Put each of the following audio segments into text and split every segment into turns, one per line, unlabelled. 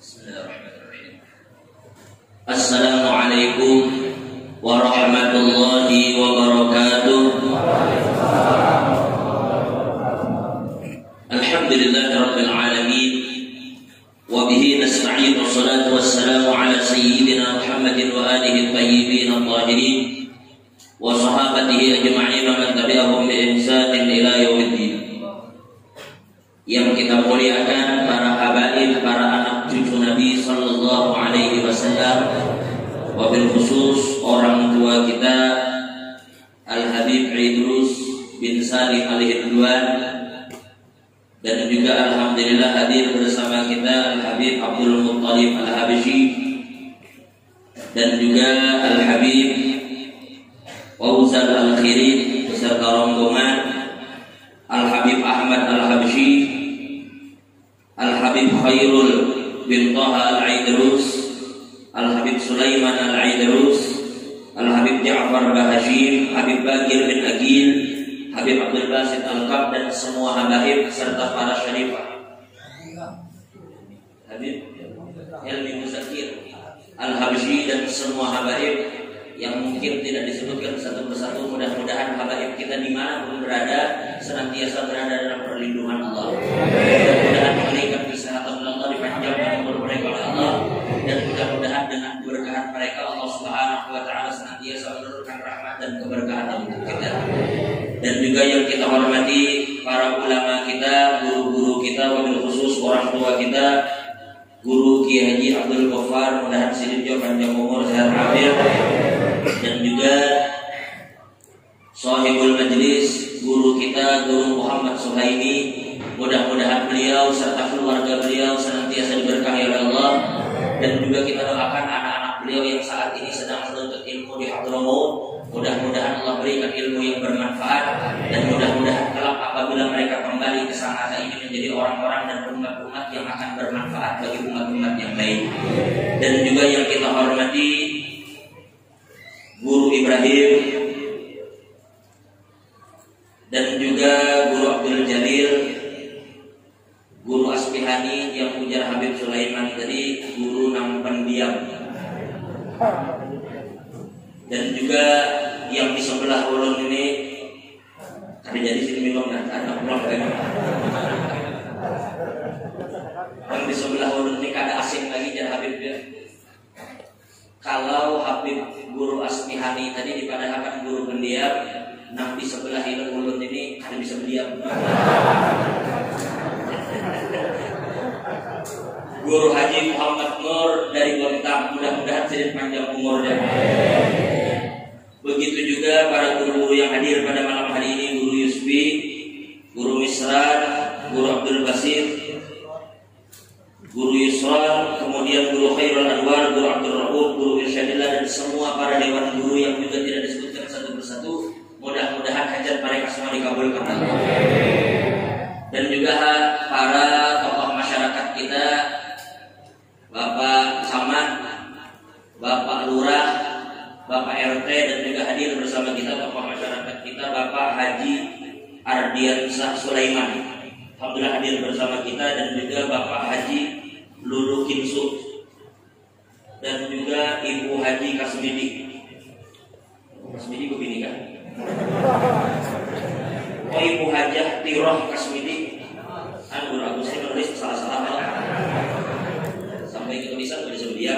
Bismillahirrahmanirrahim. Assalamualaikum warahmatullahi wabarakatuh. Alhamdulillahirabbil alamin. Wa bihi nasta'in wassalatu wassalamu ala sayyidina Muhammadin wa alihi thayyibin at-tahirin wa sahabatihi ajma'in wa man tabi'ahum bi ihsanin ila yaumiddin. Yang kita muliakan para habaib, para anak cucu Nabi sallallahu alaihi wasallam, wabil khusus orang tua kita Al-Habib Idrus bin Salim Al-Hidwan, dan juga alhamdulillah hadir bersama kita Al-Habib Abdul Muttalib Al-Habsyi, dan juga Al-Habib Fauzan Al-Khirin beserta rombongan, Al-Habib Ahmad Al-Habsyi, Al-Habib Khairul bin Taha Al-Idrus, Al-Habib Sulaiman Al-Idrus, Al-Habib Ja'far Bahashim, Habib Bagir bin Agil, Habib Abdul Basit Al-Qab, dan semua habaib serta para syarifah. Habib Helmi Muzakir Al-Habsyi dan semua habaib yang mungkin tidak disebutkan satu persatu. Mudah-mudahan habaib kita dimanapun berada senantiasa berada dalam perlindungan Allah. Mudah-mudahan diberikan kesehatan Allah, dipanjangkan umur mereka oleh Allah, dan mudah-mudahan dengan keberkahan mereka Allah Subhanahu wa taala senantiasa menurunkan rahmat dan keberkahan untuk kita. Dan juga yang kita hormati para ulama kita, guru-guru kita, wabil khusus orang tua kita, Guru Kiai Haji Abdul Ghaffar, mudah-mudahan sidin panjang umur, sehat afiat. Dan juga Shahibul Majlis, guru kita, Guru Muhammad Suhaimi, mudah-mudahan beliau serta keluarga beliau senantiasa diberkahi oleh Allah. Dan juga kita doakan anak-anak beliau yang saat ini sedang menuntut ilmu di Hadramaut, mudah-mudahan Allah berikan ilmu yang bermanfaat, dan mudah-mudahan kelak apabila mereka kembali ke sana ini menjadi orang-orang dan umat-umat yang akan bermanfaat bagi umat-umat yang lain. Dan juga yang kita hormati Guru Ibrahim, dan juga Guru Abdul Jalil, Guru Asbihani yang ujar Habib Sulaiman tadi, guru nam pendiam. Dan juga yang di sebelah ulun ini, ada jadi sini minum dan ada pulang kan. Yang di sebelah ulun ini kada asing lagi jar Habib dia. Kalau Habib Guru Asmihani tadi dipadahkan guru pendiam, nah di sebelah ulun ini ada bisa pendiam. Guru Haji Muhammad Nur dari Gontang, mudah-mudahan sedikit panjang umurnya. Begitu juga para guru-guru yang hadir pada malam hari ini, Guru Yusfi, Guru Misran, Guru Abdul Basit, Guru Yusran, kemudian Guru Khairul Anwar, Guru Abdul Rahub, Guru Irsyadillah, dan semua para dewan guru yang juga tidak disebutkan satu persatu. Mudah-mudahan hajat mereka semua dikabulkan Allah. Dan juga para tokoh masyarakat kita, Bapak Camat, Bapak Lurah, Bapak RT, dan juga hadir bersama kita tokoh masyarakat kita, Bapak Haji Ardiansah Sulaiman, alhamdulillah hadir bersama kita, dan juga Bapak Haji Lulu Kinsu, dan juga Ibu Haji Kasmidi. Kasmidi gue bini kan? Oh, Ibu Hajah Tiroh Kasmidi. Guru Agus ini menulis salah-salah sampai kita bisa nggak bisa diam.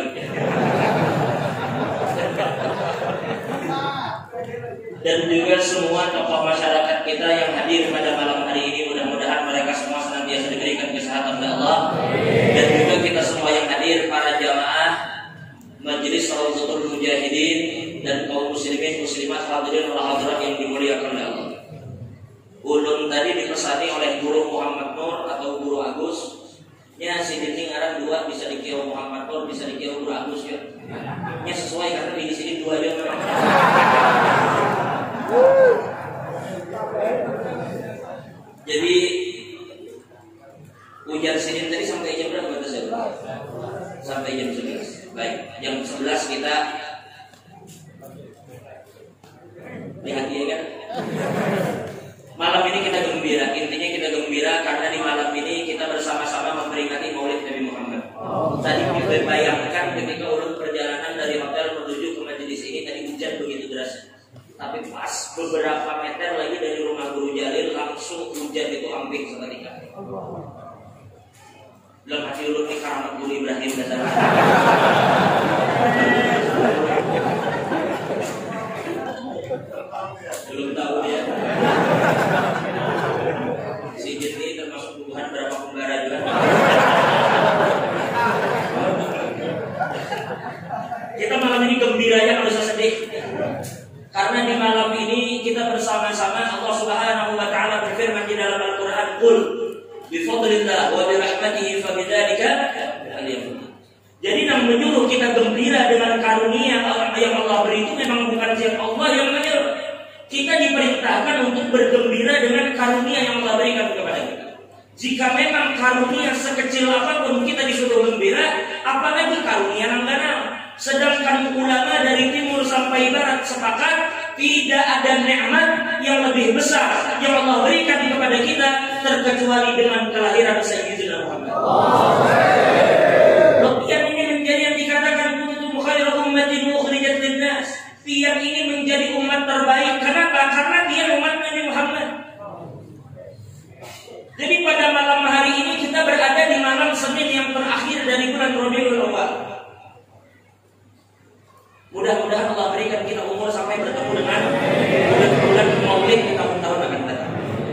Dan juga semua tokoh masyarakat kita yang hadir pada malam hari ini, mudah-mudahan mereka semua senantiasa diberikan kesehatan oleh Allah. Dan juga kita semua yang hadir, para jamaah Majelis Rawdatul Mujahidin dan kaum muslimin muslimat hadirin wal hadirat yang dimuliakan oleh Allah. Ulun tadi dipesani oleh Guru Muhammad Nur atau Guru Agus, nya sidin ngaran dua, bisa dikira Muhammad Nur, bisa dikira Guru Agus ya. Nya sesuai karena di sini dua aja memang. Jadi ujar sidin tadi sampai jam berapa batas ya? Sampai jam 11. Baik, jam 11 kita lihat ya kan. Malam ini kita gembira, intinya kita gembira karena di malam ini kita bersama-sama memperingati Maulid Nabi Muhammad. Tadi Belum hati ulun nih karamat Guru Ibrahim kata. Belum tahu dia. Si Jin ini termasuk Tuhan berapa pembara juga. Kita malam ini gembira ya, nggak usah sedih. Karena di malam ini kita bersama-sama Allah Subhanahu wa taala berfirman di dalam Al-Qur'an, "Qul bi fadlillah wa bi rahmatihi fa bidzalika falyafrahu." Jadi yang menyuruh kita gembira dengan karunia yang Allah beri itu memang bukan zat Allah yang menyuruh. Kita diperintahkan untuk bergembira dengan karunia yang Allah berikan kepada kita. Jika memang karunia sekecil apapun kita disuruh gembira, apalagi karunia yang benar. Sedangkan ulama dari timur sampai barat sepakat tidak ada nikmat yang lebih besar yang Allah berikan kepada kita terkecuali dengan kelahiran Sayyidina Muhammad. Pian ini menjadi yang dikatakan kuntum khairu ummatin ukhrijat linnas. Pian ini menjadi umat terbaik. Kenapa? Karena dia umat Nabi Muhammad. Jadi pada malam hari ini kita berada di malam Senin yang terakhir dari bulan Rabiul Awal. Mudah-mudahan Allah berikan kita umur sampai bertemu dengan bulan Maulid di tahun-tahun akan datang.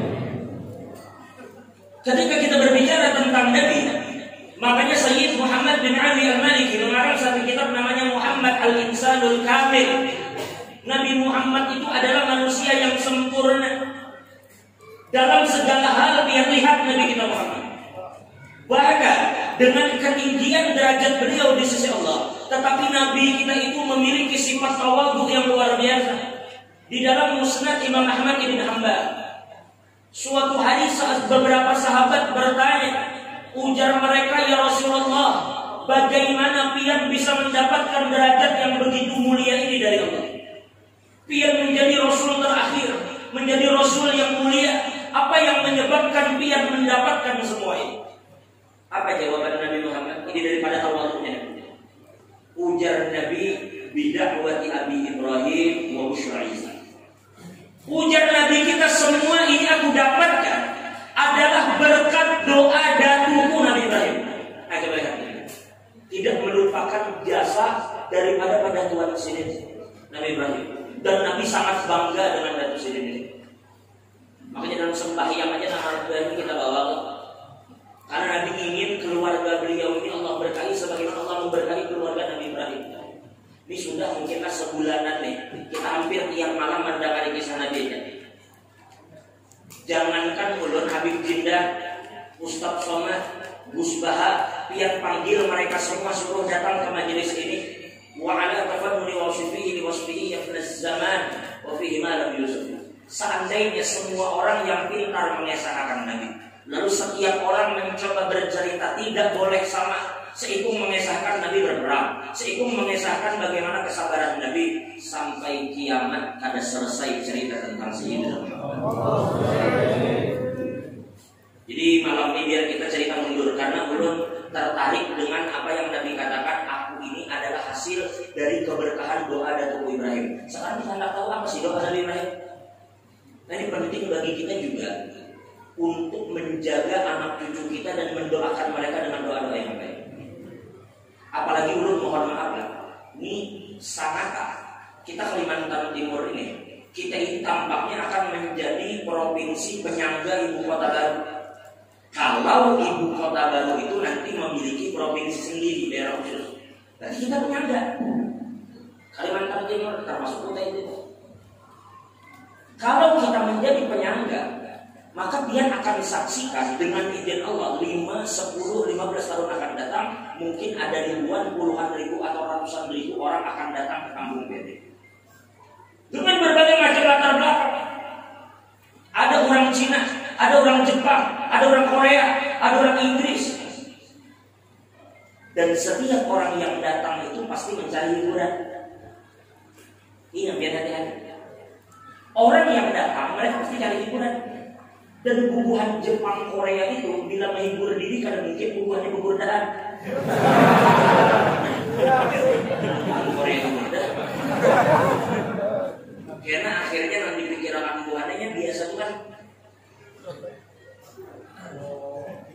Ketika kita berbicara tentang Nabi, makanya Sayyid Muhammad bin Ali Al-Maliki mengarang satu kitab namanya Muhammad Al-Insanul Kamil. Nabi Muhammad itu adalah manusia yang sempurna dalam segala hal yang lihat Nabi kita Muhammad. Bahkan dengan ketinggian derajat beliau di sisi Allah, tetapi Nabi kita itu memiliki sifat tawadhu yang luar biasa. Di dalam Musnad Imam Ahmad bin Hanbal, suatu hari saat beberapa sahabat bertanya, ujar mereka, "Ya Rasulullah, bagaimana pian bisa mendapatkan derajat yang begitu mulia ini dari Allah? Pian menjadi Rasul terakhir, menjadi Rasul yang mulia. Apa yang menyebabkan pian mendapatkan semua ini?" Apa jawaban Nabi Muhammad? Ini daripada tawadhunya. Ujar Nabi, "Bid'awati Abi Ibrahim wa Bushra Isa." Ujar Nabi kita, semua ini aku dapatkan adalah berkat doa datuku Nabi Ibrahim. Coba lihat. Tidak melupakan jasa daripada pada Tuhan sini Nabi Ibrahim. Dan Nabi sangat bangga dengan datu sini ini. Makanya dalam sembahyang aja nama Ibrahim kita bawa. Karena Nabi ingin keluarga beliau ini Allah berkahi sebagaimana Allah memberkahi keluarga Nabi Ibrahim. Ini sudah mungkinlah sebulanan nih. Kita hampir tiap malam mendengar kisah Nabi aja. Jangankan ulun Habib Jinda, Ustaz Somad, Gus Baha, yang panggil mereka semua suruh datang ke majelis ini. Wa ala tafannuni wa wasfihi li wasfihi yafnaz zaman wa fihi ma lam yusuf. Seandainya semua orang yang pintar mengesahkan Nabi, lalu setiap orang mencoba bercerita, tidak boleh sama. Seikung mengesahkan Nabi berperang, seikung mengesahkan bagaimana kesabaran Nabi, sampai kiamat kada selesai cerita tentang Sayyidina Muhammad. Jadi malam ini biar kita cerita mundur, karena belum tertarik dengan apa yang Nabi katakan, aku ini adalah hasil dari keberkahan doa Datuk Ibrahim. Sekarang kita tidak tahu apa sih doa Nabi Ibrahim. Nah, ini penting bagi kita juga untuk menjaga anak cucu kita dan mendoakan mereka dengan doa-doa yang baik. Apalagi ulun mohon maaf lah, ini sangat kita Kalimantan Timur ini, kita ini tampaknya akan menjadi provinsi penyangga ibu kota baru. Kalau ibu kota baru itu nanti memiliki provinsi sendiri, daerah khusus, berarti kita penyangga. Kalimantan Timur termasuk kota itu. Kalau kita menjadi penyangga, maka dia akan disaksikan dengan izin Allah 5, 10, 15 tahun akan datang, mungkin ada ribuan, puluhan ribu atau ratusan ribu orang akan datang ke kampung PD dengan berbagai macam latar belakang. Ada orang Cina, ada orang Jepang, ada orang Korea, ada orang Inggris, dan setiap orang yang datang itu pasti mencari hiburan. Ini biar hati-hati. Orang yang datang mereka pasti cari hiburan. Dan bubuhan Jepang Korea itu bila menghibur diri karena mungkin bubuhannya bubur daan. Korea bubur. Karena akhirnya nanti pikiran bubuhannya biasa tuh kan.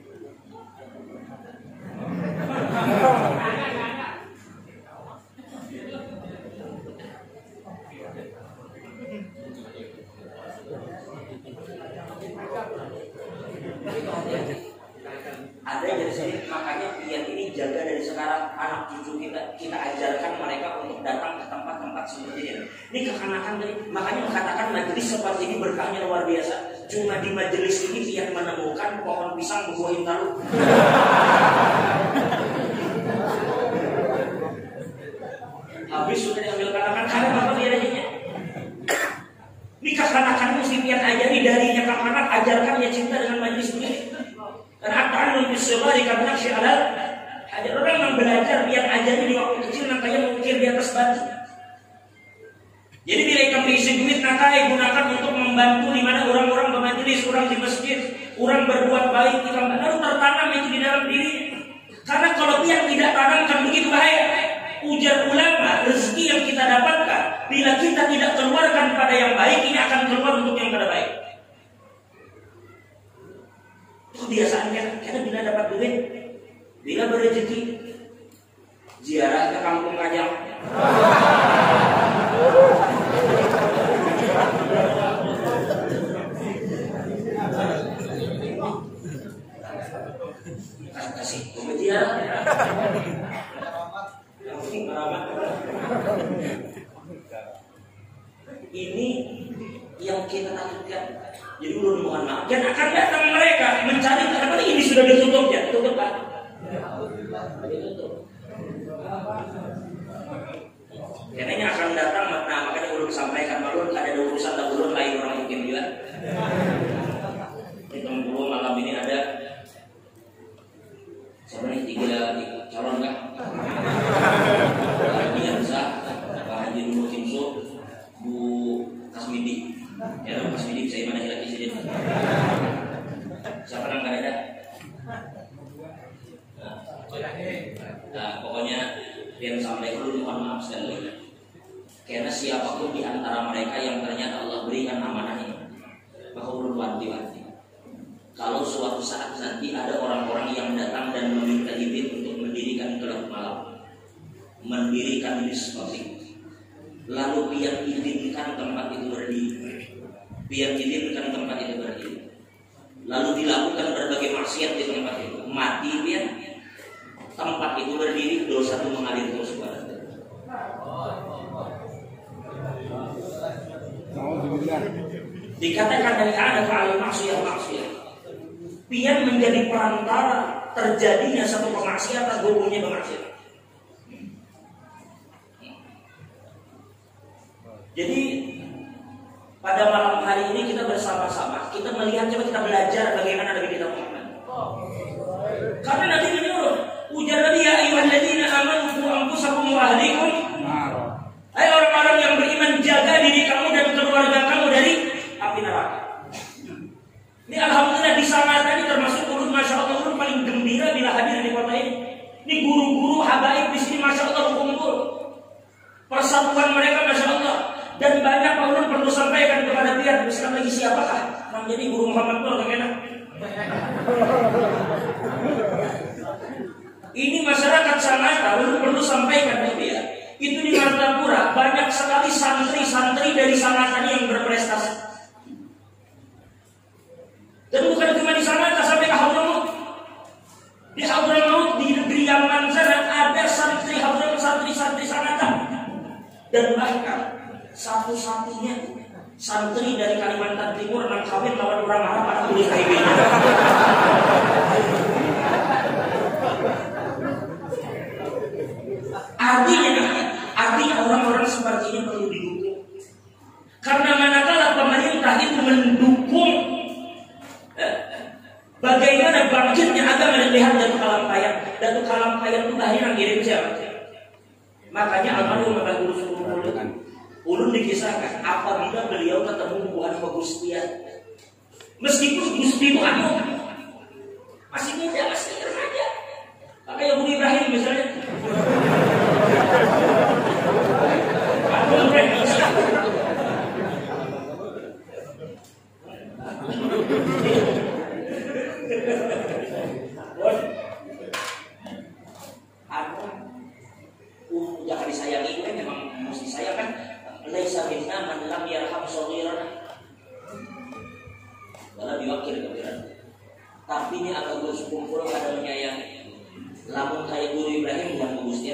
anak cucu kita ajarkan mereka untuk datang ke tempat-tempat seperti ini. Ini kekanakan tadi, makanya mengatakan majelis seperti ini berkahnya luar biasa. Cuma di majelis ini Pian menemukan pohon pisang berbuah intalu. Habis sudah diambil kanakan, karena apa dia aja? Ini kekanakan mesti Pian ajari darinya kekanak, ajarkan ya cinta dengan majelis ini. Dan akan membisari karena syahadat. Ada orang yang belajar Pian ajari di waktu kecil, makanya mengukir di atas batu. Jadi bila ikan berisi duit, nakai gunakan untuk membantu di mana orang-orang bermajelis, orang di masjid, orang berbuat baik, ikan baru tertanam itu di dalam dirinya. Karena kalau Pian tidak tanamkan begitu bahaya. Ujar ulama, rezeki yang kita dapatkan bila kita tidak keluarkan pada yang baik, ini akan keluar untuk yang kada baik. Kebiasaan kita bila dapat duit, bila berrezeki, ziarah ke kampung Kajang. Kasih kemudian ini yang kita takutkan. Jadi ulun mohon maaf, dan akan datang mereka mencari karena ini sudah ditutup ya, tutup kan? Ditutup. Karena akan datang, nah makanya ulun sampaikan malu ada urusan dan ulun lain orang mungkin juga. Di Tempuru malam ini ada sebenarnya 3 calon kan? Haji Hamzah, Pak Haji Nurul Timso, Bu Kasmidi. Ya, Bu Kasmidi bisa mana lagi sih? Siapa yang ada? Nah, pokoknya dia sampaikan dulu mohon maaf sekali. Karena siapapun di antara mereka yang ternyata Allah berikan amanah ini, maka ulun wanti-wanti. Kalau suatu saat nanti ada orang-orang yang datang dan meminta izin untuk mendirikan kelab malam, mendirikan diskotik, lalu Pian izinkan tempat itu berdiri, Pian izinkan tempat itu berdiri, lalu dilakukan berbagai maksiat di tempat itu, mati Pian, tempat itu berdiri, dosa itu mengalir terus kepada Allah. Dikatakan dari ada kalau maksiat. Pian menjadi perantara terjadinya satu kemaksiatan, gurunya kemaksiatan. Jadi pada malam hari ini kita bersama-sama, kita melihat, coba kita belajar bagaimana Nabi kita Muhammad. Karena Nabi ini ujar Nabi, ya ayyuhalladzina amanu qu anfusakum wa ahlikum. Hai orang-orang yang beriman, jaga diri kamu dan keluarga kamu dari api neraka. Ini alhamdulillah di sana tadi termasuk ulun, masya Allah ulun paling gembira bila hadir di kota ini. Ini guru-guru habaib di sini, masya Allah kumpul. Persatuan mereka, masya Allah. Dan banyak ulun perlu sampaikan kepada Pian. Misalkan lagi siapakah yang jadi guru Muhammad Nur enak. Ini masyarakat Sanata ulun perlu sampaikan ke Pian. Itu di Martapura banyak sekali santri-santri dari Sanata yang berprestasi. Dan bukan cuma di sana, sampai ke Hadramaut. Di Hadramaut di negeri Yaman sana ada santri Hadramaut, santri Sanata. Dan bahkan satu-satunya santri dari Kalimantan Timur yang kawin lawan orang Arab anak tulis KIB. Artinya orang-orang seperti ini perlu didukung. Karena manakala pemerintah itu mendukung bagaimana bangkitnya agama, dan lihat Datuk Kalampayan itu akhirnya ngirim siapa? Makanya almarhum Mbah Guru Suruh ulun dikisahkan apabila beliau ketemu Bu Hanifah Gustian, meskipun Gusti itu masih muda, masih remaja, kayak Bu Ibrahim misalnya. Jangan disayangi, kan memang mesti sayang kan. Laisa minna man lam yarham shaghirana wala biwakil kabiran. Tapi ini agak kumpul ada menyayangi. Lamun kayak Guru Ibrahim bukan Gusti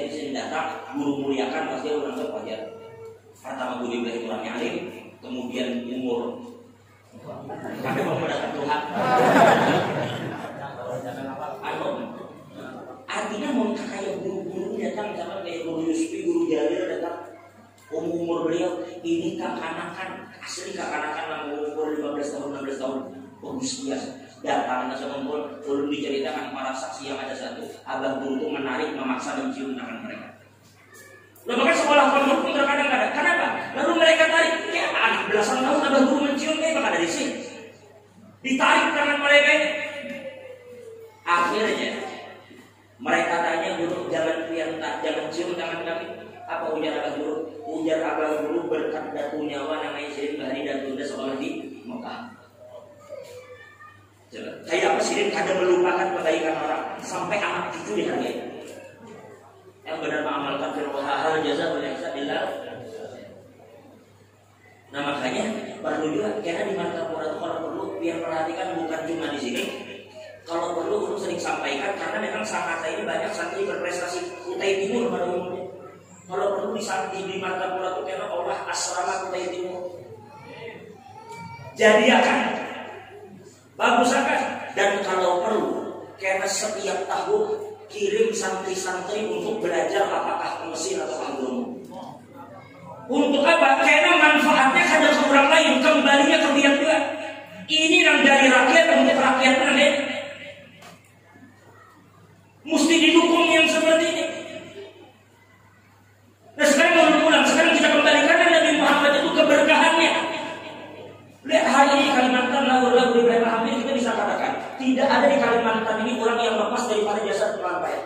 guru muliakan pasti orang tua wajar. Pertama guru Ibrahim orangnya alim, kemudian umur. Ada mendatang Tuhan. Artinya mau kayak guru-guru datang, misalkan kayak guru Yusfi, guru Jalil datang. Umur beliau ini kekanakan, asli kekanakan umur 15 tahun, 16 tahun. Bagus biasa. Datang ke ngumpul, belum diceritakan para saksi yang ada satu. Abah guru itu menarik, memaksa mencium tangan mereka. Lalu bahkan sekolah pondok pun terkadang ada. Kenapa? Lalu mereka tarik, kayak anak belasan tahun abah guru mencium, kayak bakal ada di sini. Ditarik tangan mereka ini. Akhirnya mereka tanya guru, jangan cium tangan kami. Apa ujar abah guru? Ujar abah guru berkat datu nyawa namanya Sirin Bahari dan Tunda sekolah di Mekah. Kayak apa Sirin kadang melupakan kebaikan orang sampai anak cucu dihargai. Yang benar mengamalkan firman hal jasa berjasa. Nah makanya perlu juga karena di Martapura itu kalau perlu biar perhatikan bukan cuma di sini. Kalau perlu sering sampaikan karena memang Sangatta ini banyak santri berprestasi Kutai Timur pada umumnya. Kalau perlu di Martapura itu karena Allah asrama Kutai Timur. Jadi akan bagus akan dan kalau perlu karena setiap tahun kirim santri-santri untuk belajar apakah ke Mesir atau ke Gunung. Untuk apa? Karena manfaatnya ada ke orang lain, kembalinya ke dia juga. Ini yang dari rakyat untuk rakyat nanti. Mesti didukung yang seperti ini. Nah sekarang mau pulang, sekarang kita kembalikan Nabi Muhammad itu keberkahannya. Lihat hari ini Kalimantan lagu-lagu Ibrahim Hamid kita bisa katakan tidak ada di Kalimantan ini orang yang lepas daripada jasa pelampaian.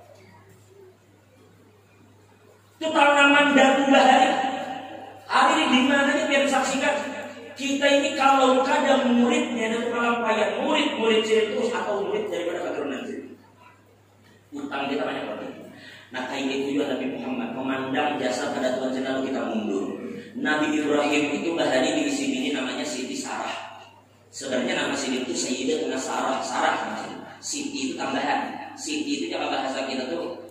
Itu tanaman datu bahari. Hari ini di mana aja biar saksikan. Kita ini kalau kadang muridnya dari pelampaian, murid terus atau murid daripada keturunan sendiri. Utang kita banyak banget. Nah kayak gitu juga Nabi Muhammad memandang jasa pada Tuhan lalu kita mundur. Nabi Ibrahim itu bahari di sini namanya Siti Sarah. Sebenarnya nama Siti itu Sayyidatuna Sarah. Siti itu tambahan. Siti itu kalau bahasa kita tuh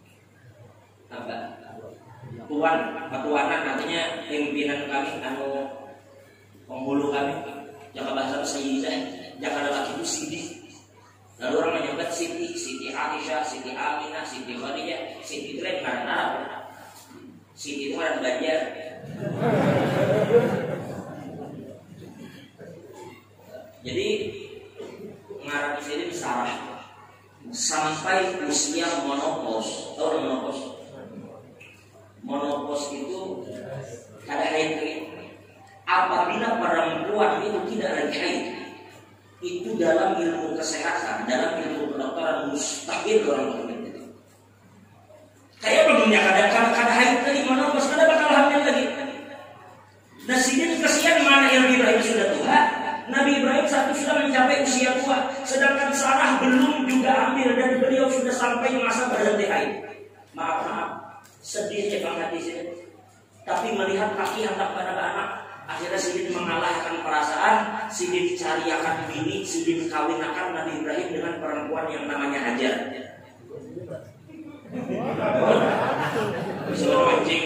apa? Ketuanan artinya pimpinan kami, penghulu kami. Jangan bahasa Sayyidah, jangan ada lagi itu Siti. Lalu orang menyebut Siti Aisyah, Siti Aminah, Siti Khadijah. Siti itu lain karena Arab. Siti itu karena Banjar. Jadi ngarang Sirin Sarah sampai usia monopos. Tahu orang monopos? Monopos itu ada haid. Apabila perempuan itu tidak lagi haid, itu dalam ilmu kesehatan, dalam ilmu kedokteran mustahil orang hamil. Kayak benernya kadang haid tadi monopos, kada bakal hamil lagi. Nah sini kesian mana yang Ibrahim sudah tua, Nabi Ibrahim satu sudah mencapai usia tua, sedangkan Sarah belum juga hamil dan beliau sudah sampai masa berhenti haid. Maaf, sedih cekang hati sini. Tapi melihat kaki hendak pada anak, akhirnya Sidin mengalahkan perasaan. Sidin cariakan bini, Sidin kawinakan Nabi Ibrahim dengan perempuan yang namanya Hajar. Bisa mancing.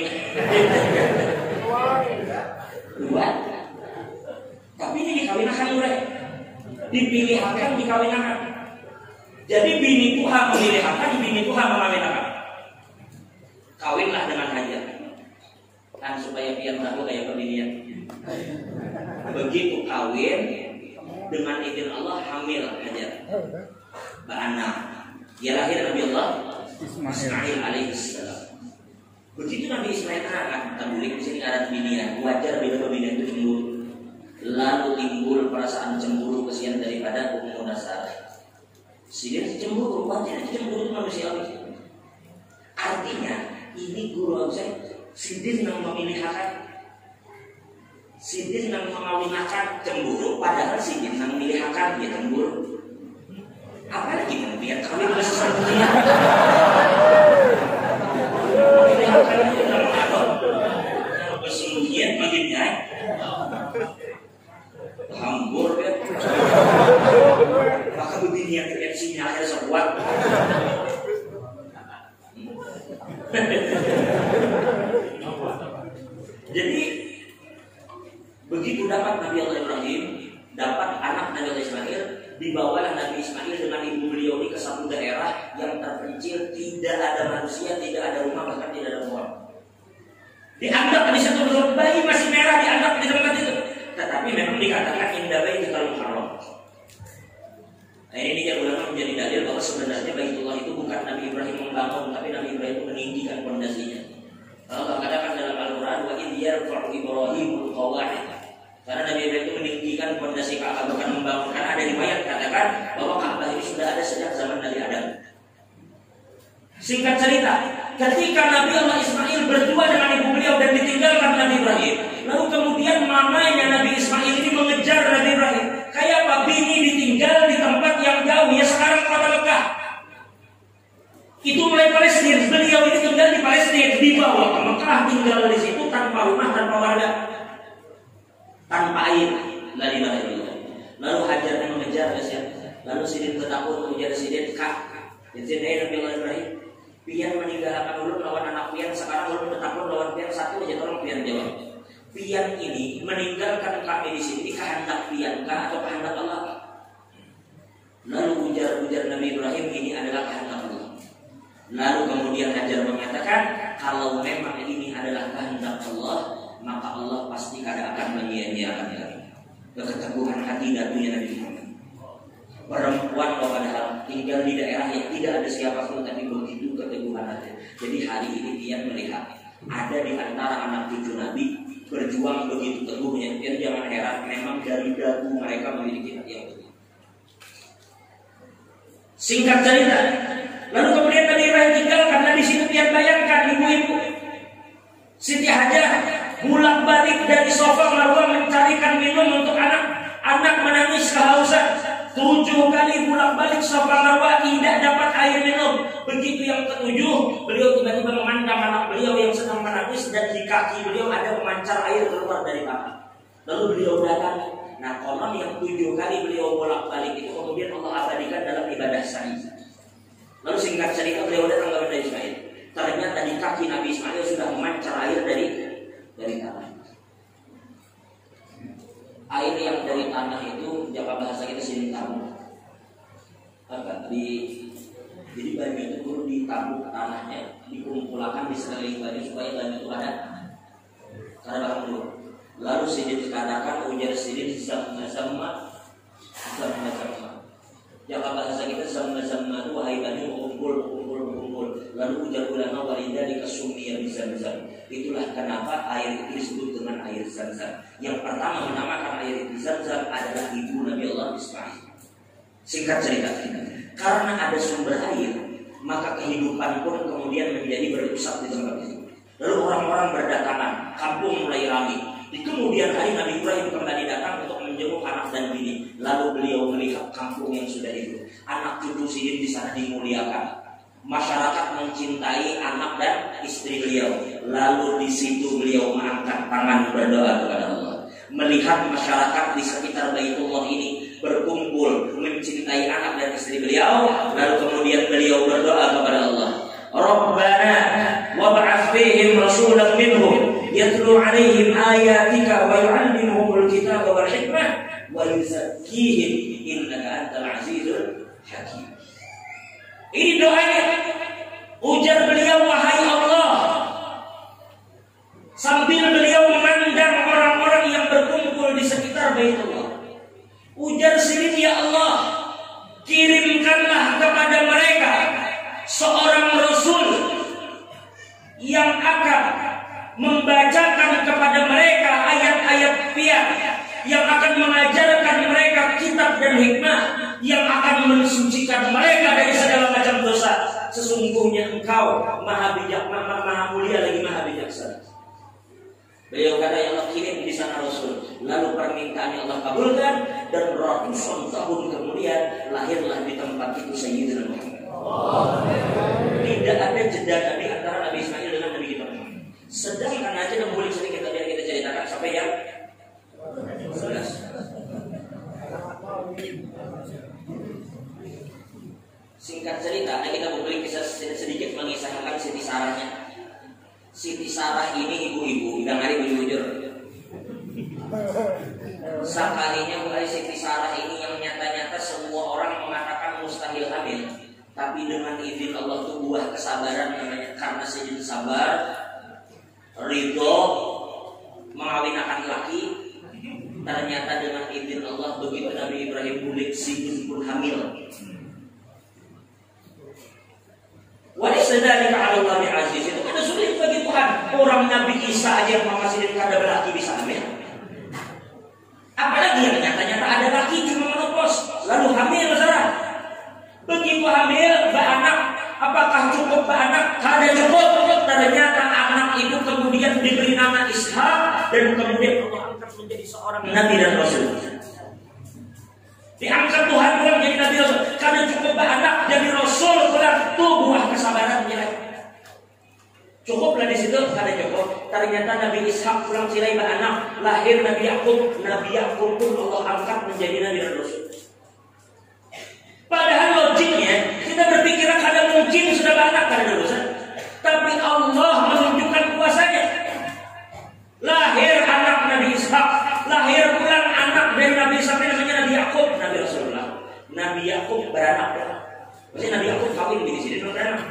Dua. Tapi ini dikawinakan oleh, dipilihkan dikawinakan. Jadi bini Tuhan memilihkan, bini Tuhan mengawinakan. Kawinlah dengan Hajar. Kan supaya biar tahu kayak pembinian. Begitu kawin dengan izin Allah hamil Hajar. Ba'ana. Dia lahir Nabi Allah Ismail alaihissalam. Begitu Nabi Ismail akan tabulik di sini ada binian. Wajar bila pembinian itu cemburu. Lalu timbul perasaan cemburu kesian daripada Ummu Nasarah. Sidin cemburu, wajar cemburu itu manusiawi. Artinya ini guru saya Sidin yang memilihkan, Sidin yang mengawinakan cemburu, padahal Sidin yang memilihkan dia cemburu. Apalagi biar kami bisa sesungguhnya. Memilihkan itu dalam apa? Kesungguhan baginya. Hambur ya. Maka begini yang reaksinya ada sebuah. Dibawalah Nabi Ismail dengan ibu beliau ini ke satu daerah yang terpencil, tidak ada manusia, tidak ada rumah, bahkan tidak ada pohon. Dianggap di situ bayi masih merah, dianggap di tempat itu. Tetapi memang dikatakan indah Baitul Haram. Nah, ini dia ulama menjadi dalil bahwa sebenarnya Baitullah itu bukan Nabi Ibrahim membangun, tapi Nabi Ibrahim itu meninggikan pondasinya. Allah katakan dalam Al-Quran, wa idh yarfa'u Ibrahimul qawa'id. Karena Nabi Ibrahim itu meninggikan pondasi Ka'bah, bukan membangun. Karena ada riwayat katakan bahwa Ka'bah ini sudah ada sejak zaman Nabi Adam. Singkat cerita, ketika Nabi Allah Ismail berdua dengan ibu beliau dan ditinggalkan Nabi Ibrahim, lalu kemudian mamanya Nabi Ismail ini mengejar Nabi Ibrahim. Kayak apa? Bini ditinggal di tempat yang jauh, ya sekarang kota Mekah. Itu mulai Palestina, beliau ini tinggal di Palestina, dibawa ke Mekah, tinggal di situ tanpa rumah, tanpa wadah, tanpa air. Lalu Hajar mengejar ke siapa? Lalu Sidin bertakut mengejar Sidin Kak. Jadi Nabi Allah Ibrahim, pian meninggalkan dulu lawan anak pian, sekarang lalu bertakut lawan pian, satu aja tolong pian jawab. Pian ini meninggalkan kami di sini kehendak pian kah atau kehendak Allah? Lalu ujar Nabi Ibrahim, ini adalah kehendak Allah. Lalu kemudian Hajar mengatakan, kalau memang ini adalah kehendak Allah, maka Allah pasti kada akan menyia-nyiakan keteguhan hati datunya Nabi Muhammad. Perempuan padahal tinggal di daerah yang tidak ada siapapun, tapi begitu keteguhan hati. Jadi hari ini dia melihat ada di antara anak cucu Nabi berjuang begitu teguhnya. Dia jangan heran, memang dari dagu mereka memiliki hati yang teguh. Singkat cerita, lalu kemudian Nabi Ibrahim tinggal karena di situ dia bayangkan ibu-ibu Siti Hajar bolak-balik dari sofa Marwah mencarikan minum untuk anak menangis kehausan. 7 kali bolak-balik sofa Marwah tidak dapat air minum. Begitu yang ke-7, beliau tiba-tiba memandang anak beliau yang sedang menangis dan di kaki beliau ada pemancar air keluar dari kaki. Lalu beliau datang. Nah, konon yang 7 kali beliau bolak-balik itu kemudian Allah abadikan dalam ibadah sa'i. Lalu singkat cerita beliau datang kepada Nabi Ismail. Ternyata di kaki Nabi Ismail sudah memancar air dari tanah. Air yang dari tanah itu, jika bahasa kita sini tamu. Jadi baju itu perlu ditabuk tanahnya, dikumpulkan di sekeliling baju supaya baju itu ada barang dulu. Lalu Sidin dikatakan ujar Sidin sama. Jika bahasa kita sama itu wahai baju mengumpul. Lalu ujar ulama walidah dikasumi yang bisa. Itulah kenapa air itu disebut dengan air Zam-Zam. Yang pertama menamakan air itu Zam-Zam adalah ibu Nabi Allah Ismail. Singkat cerita, karena ada sumber air, maka kehidupan pun kemudian menjadi berpusat di tempat itu. Lalu orang-orang berdatangan, kampung mulai ramai. Di kemudian hari Nabi Ibrahim kembali datang untuk menjenguk anak dan bini. Lalu beliau melihat kampung yang sudah itu. Anak cucu Sidin di sana dimuliakan. Masyarakat mencintai anak dan istri beliau. Lalu di situ beliau mengangkat tangan berdoa kepada Allah. Melihat masyarakat di sekitar Baitullah ini berkumpul mencintai anak dan istri beliau, lalu kemudian beliau berdoa kepada Allah. Rabbana wab'ats fihim rasulan minhum yatlu 'alaihim ayatika wa yu'allimuhumul kitaba wal hikmah wa yuzakkihim innaka antal azizul hakim. Ini doanya. Ujar beliau, wahai Allah, sambil beliau memandang orang-orang yang berkumpul di sekitar Baitullah. Ujar Sidin, ya Allah, kirimkanlah kepada mereka seorang Rasul yang akan membacakan kepada mereka ayat-ayat pian, yang akan mengajarkan mereka kitab dan hikmah, yang akan mensucikan mereka dari segala macam dosa. Sesungguhnya Engkau maha bijak, maha mulia lagi maha bijaksana. Beliau kata, ya Allah, kirim di sana Rasul. Lalu permintaannya Allah kabulkan, dan ratusan tahun kemudian lahirlah di tempat itu Sayyidina Muhammad. Tidak ada jeda Nabi antara Nabi Ismail dengan Nabi kita Muhammad. Sedangkan aja yang boleh sedikit biar kita ceritakan sampai yang 11. Singkat cerita, kita boleh kisah sedikit mengisahkan Siti Sarahnya. Siti Sarah ini ibu-ibu, bidang hari bujur. Sekalinya mulai Siti Sarah ini yang nyata-nyata semua tapi dengan izin Allah itu buah kesabaran namanya. Karena sejak sabar, ridho, mengawinkan laki. Ternyata dengan izin Allah begitu Nabi Ibrahim bulik si pun hamil. Walaysa dzalika 'ala Allahi 'aziz. Itu kan sulit bagi Tuhan. Orang Nabi Isa aja yang mengasihin kada berlaki bisa hamil. Apalagi yang nyata-nyata ada laki cuma menopos lalu hamil Sarah. Begitu hamil beranak, apakah cukup beranak? Kada cukup. Ternyata anak itu kemudian diberi nama Ishak dan kemudian Allah angkat menjadi seorang nabi dan rasul. Diangkat Tuhan pulang jadi nabi rasul. Kada cukup beranak jadi rasul pulang itu buah kesabarannya. Cukuplah di situ, kada cukup. Ternyata Nabi Ishak pulang silai beranak, lahir Nabi Yakub. Nabi Yakub pun Allah angkat menjadi nabi dan rasul. Padahal logiknya kita berpikir kada mungkin sudah beranak kada dosa. Tapi Allah menunjukkan kuasanya. Lahir anak Nabi Ishak, lahir pulang anak dari Nabi Ishak namanya Nabi Yakub, Nabi Rasulullah. Nabi Yakub beranak. Maksudnya Nabi Yakub kawin bini sini beranak.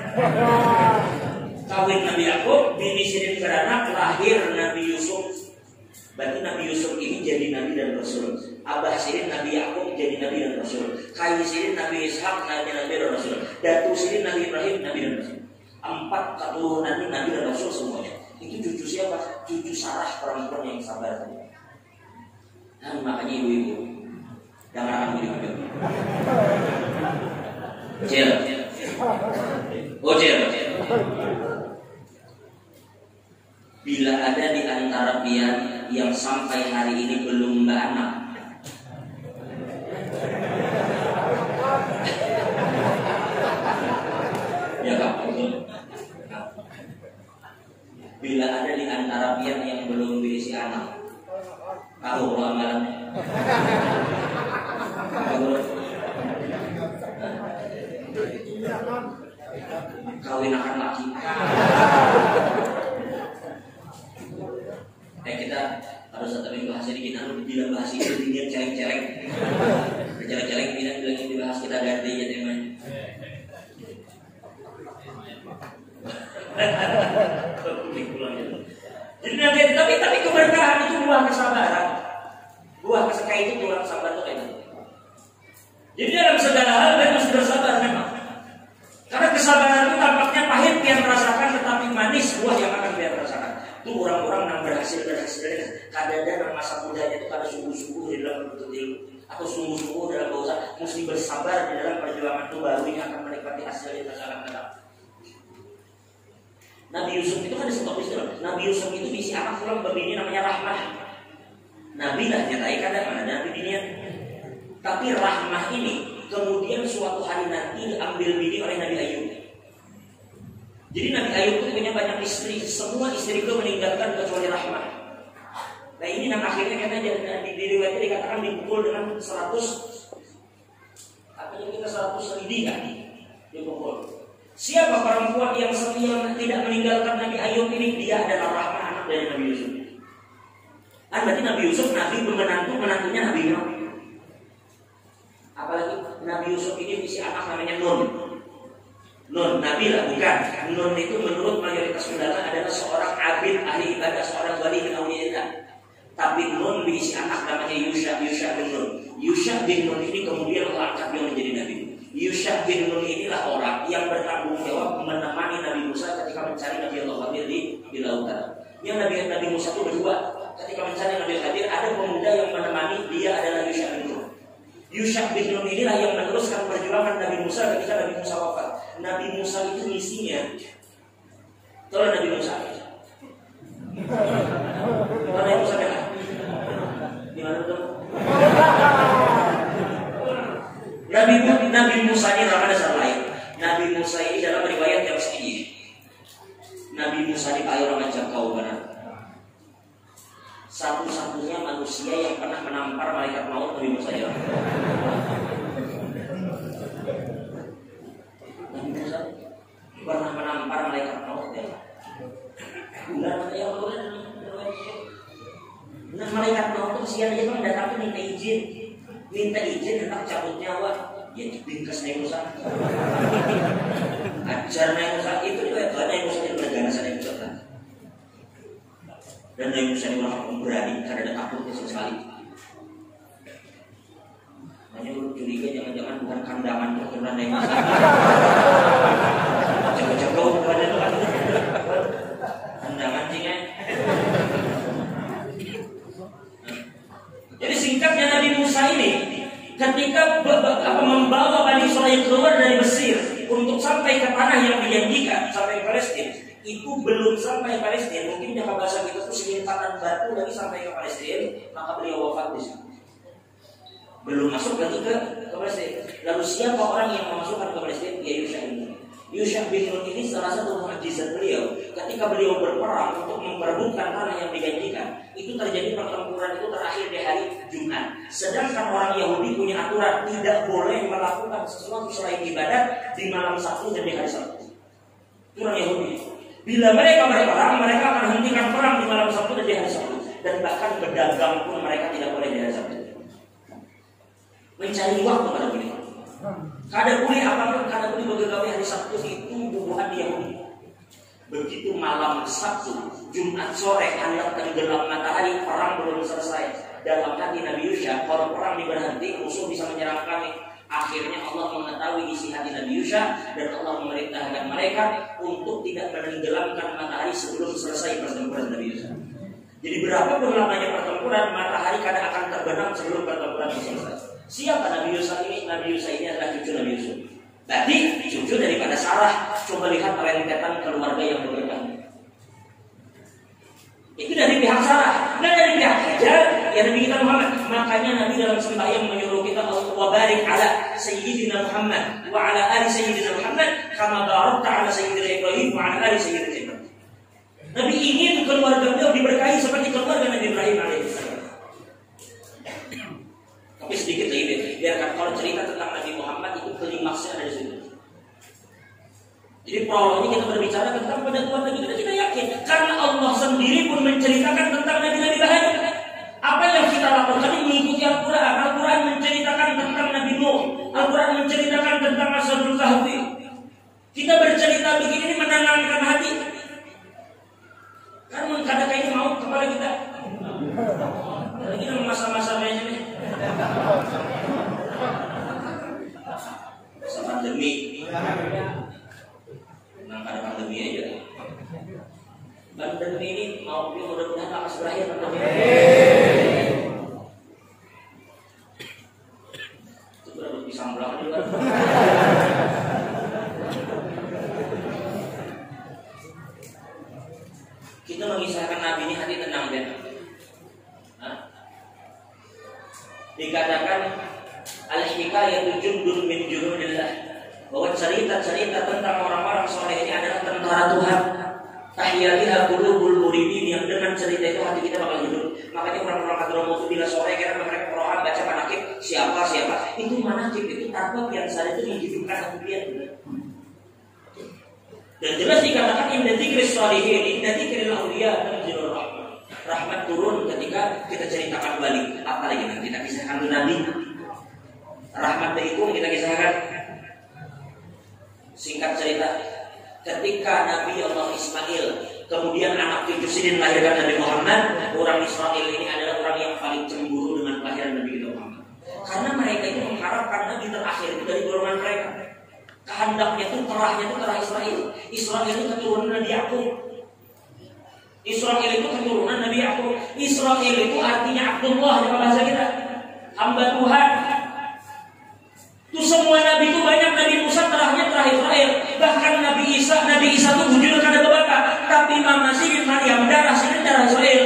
Kawin Nabi Yakub, bini Sirin beranak, lahir Nabi Yusuf. Berarti Nabi Yusuf ini jadi Nabi dan Rasul. Abah Sirin Nabi Yakub jadi Nabi dan Rasul. Kai Sirin Nabi Ishak Nabi dan Rasul. Datu Sirin Nabi Ibrahim Nabi dan Rasul. 4 keturunan ini Nabi dan Rasul semuanya. Itu cucu siapa? Cucu Sarah perempuan yang sabar tadi. Dan makanya ibu-ibu jangan begitu. Cil. Oh cil. Bila ada di antara pian yang sampai hari ini belum beranak, ya Kak. Bila ada di antara pian yang belum berisi anak, tahu amalannya. Kawin akan laki. Kita harus tetap bahas ini. Kita harus bilang bahas ini dia celeng-celeng. Celeng-celeng tidak bilang dibahas kita ganti ya teman. Jadi tapi keberkahan itu buah kesabaran. Buah kesabaran itu buah sabar itu kayak gitu. Jadi dalam segala hal kita harus bersabar memang. Karena kesabaran itu tampaknya pahit yang merasakan, tetapi manis buah yang akan dia rasakan. Itu orang-orang yang berhasil kadang-kadang dalam masa mudanya itu kada sungguh-sungguh di dalam menuntut ilmu atau sungguh-sungguh dalam berusaha, mesti bersabar di dalam perjuangan itu baru yang akan menikmati hasil yang akan datang. Nabi Yusuf itu kan disebut istilah. Nabi Yusuf itu diisi anak pulang berbini namanya Rahmah. Nabi lah nyatai kadang mana Nabi dunia. Tapi Rahmah ini kemudian suatu hari nanti diambil bini oleh Nabi Ayub. Jadi Nabi Ayub itu punya banyak istri. Semua istri itu meninggalkan kecuali Rahmah. Nah ini yang akhirnya katanya di riwayatnya dikatakan dipukul dengan 100 katanya kita 100 lidi kan dipukul. Siapa perempuan yang setia tidak meninggalkan Nabi Ayub ini? Dia adalah Rahmah, anak dari Nabi Yusuf. Berarti Nabi Yusuf Nabi menantunya Nabi Nuh. Apalagi Nabi Yusuf ini isi anak namanya Nun. Nun, Nabi lah bukan. Nun itu menurut mayoritas ulama adalah seorang abid ahli ibadah, seorang wali min auliyaillah. Tapi Nun diisi anak namanya Yusha bin Nun. Yusha bin Nun ini kemudian Allah angkat dia menjadi Nabi. Yusha bin Nun inilah orang yang bertanggung jawab menemani Nabi Musa ketika mencari Nabi Allah Khadir di lautan. Yang Nabi Musa itu berdua. Ketika mencari Nabi Khadir ada pemuda yang menemani, dia adalah Yusha bin Nun. Yusha bin Nun inilah yang meneruskan perjuangan Nabi Musa ketika Nabi Musa wafat. Nabi Musa itu misinya. Tolong Nabi Musa. Tolong Nabi Musa kan? Gimana tuh? Nabi Musa ini ada salah lain. Nabi Musa ini dalam riwayat yang sahih. Nabi Musa ini kayak orang jangkau benar. Satu-satunya manusia yang pernah menampar malaikat maut Nabi Musa ya. Nabi Musa pernah menampar malaikat maut ya. Bulan yang bulan. Nah malaikat maut itu siang aja kan datang minta izin hendak cabut nyawa. Ya dibingkas Nabi Musa. Ajar Nabi Musa itu juga Nabi Musa itu berganasan Nabi Musa. Dan Nabi Musa ini orang pemberani karena ada takutnya sekali. Hanya lu curiga jangan-jangan bukan kandangan keturunan Nabi Musa. Jago-jago bukan itu kan. Kandangan jingnya. Jadi singkatnya Nabi Musa ini ketika membawa Bani Israil keluar dari Mesir untuk sampai ke tanah yang dijanjikan, sampai ke Palestina, itu belum sampai ke Palestina. Mungkin jika bahasa kita itu sehimpatan batu lagi sampai ke Palestina, maka beliau wafat di sana. Belum masuk lagi ke Palestina. Lalu siapa orang yang memasukkan ke Palestina? Ya Yusha ini. Yusha bin Nun ini salah satu mukjizat beliau. Ketika beliau berperang untuk memperebutkan tanah yang dijanjikan, itu terjadi pertempuran itu terakhir di hari Jumat. Sedangkan orang Yahudi punya aturan tidak boleh melakukan sesuatu selain ibadat di malam Sabtu dan di hari Sabtu. Itu orang Yahudi. Bila mereka berperang, mereka akan hentikan perang di malam Sabtu dan di hari Sabtu. Dan bahkan berdagang pun mereka tidak boleh di hari Sabtu. Mencari waktu pada beliau. Kada boleh apapun, kada boleh begawe hari Sabtu itu bubuhan Yahudi. Begitu malam Sabtu, Jumat sore, hendak tenggelam matahari, perang belum selesai. Dalam hati Nabi Yusha, kalau perang diberhenti, musuh bisa menyerang kami. Akhirnya Allah mengetahui isi hati Nabi Yusha dan Allah memerintahkan mereka untuk tidak menenggelamkan matahari sebelum selesai pertempuran Nabi Yusha. Jadi berapapun lamanya pertempuran, matahari kadang akan terbenam sebelum pertempuran selesai. Siapa Nabi Yusuf ini? Nabi Yusuf ini adalah cucu Nabi Yusuf. Berarti cucu daripada Sarah. Coba lihat rentetan keluarga yang berberkah. Itu dari pihak Sarah. Nah dari pihak Hajar, ya Nabi kita Muhammad. Makanya Nabi dalam sembahyang menyuruh kita wa barik ala Sayyidina Muhammad wa ala ali Sayyidina Muhammad kama barakta ala Sayyidina Ibrahim wa ala ali Sayyidina Ibrahim. Nabi ingin keluarga beliau diberkahi seperti keluarga Nabi Ibrahim alaihissalam. Tapi sedikit lagi deh, biarkan kalau cerita tentang Nabi Muhammad itu klimaksnya ada di situ. Jadi prolognya kita berbicara tentang penentuan Nabi kita yakin karena Allah sendiri pun menceritakan tentang Nabi-Nabi bahagia. Apa yang kita lakukan ini mengikuti Al-Quran. Al-Quran menceritakan tentang Nabi Nuh, Al-Quran menceritakan tentang Ashabul Kahfi. Kita bercerita begini menenangkan hati. Kan kadang-kadang ini mau kepala kita. Lagi dalam masa-masa ini. Masa pandemi. Memang ada pandemi aja. Pandemi ini mau mudah-mudahan akan berakhir pandemi. Itu benar-benar pisang belang juga. Kita mengisahkan Nabi ini hati tenang dan dikatakan al-hikayatu jundun min junudillah, bahwa cerita-cerita tentang orang-orang soleh ini adalah tentara Tuhan. Tahyaliha qulubul muridin, yang dengan cerita itu hati kita bakal hidup. Makanya orang-orang Hadramaut bila sore kira mereka Quran baca manaqib siapa itu manaqib itu tanpa yang sadar itu menghidupkan hati dia. Dan jelas dikatakan inna dzikris shalihin inna dzikril auliya tanzilur rahmah. Rahmat turun ketika kita ceritakan wali. Apalagi nanti kita kisahkan Nabi. Rahmat itu kita kisahkan. Singkat cerita, ketika Nabi Allah Ismail, kemudian anak cucu Sidin melahirkan Nabi Muhammad, orang Israel ini adalah orang yang paling cemburu dengan kelahiran Nabi kita Muhammad. Karena mereka itu mengharapkan Nabi terakhir itu dari golongan mereka. Kehendaknya itu terahnya itu terah Israel. Israel itu keturunan Nabi Yakub. Israel itu keturunan Nabi Yakub. Israel itu artinya Abdullah dalam bahasa kita, hamba Tuhan. Itu semua Nabi itu banyak. Nabi Musa terahnya terah Israel. Bahkan Nabi Isa itu wujud karena bapak. Tapi Mama Siti Maryam darah sini darah Israel.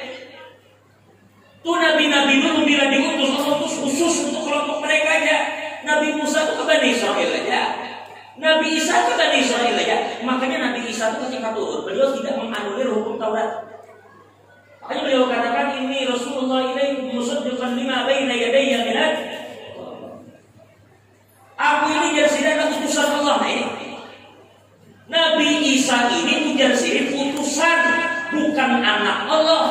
Itu Nabi-Nabi dulu bila diutus Allah itu khusus untuk kelompok mereka aja. Nabi Musa itu ke Bani Israel aja. Nabi Isa itu Bani Israel aja. Makanya Nabi Isa itu ketika turun, beliau tidak menganulir hukum Taurat. Makanya beliau katakan ini Rasulullah ilaikum musaddiqan lima baina yadayya minat. Aku ini jadi adalah utusan Allah. Nah ini Nabi Isa ini ujar sirip utusan, bukan anak Allah.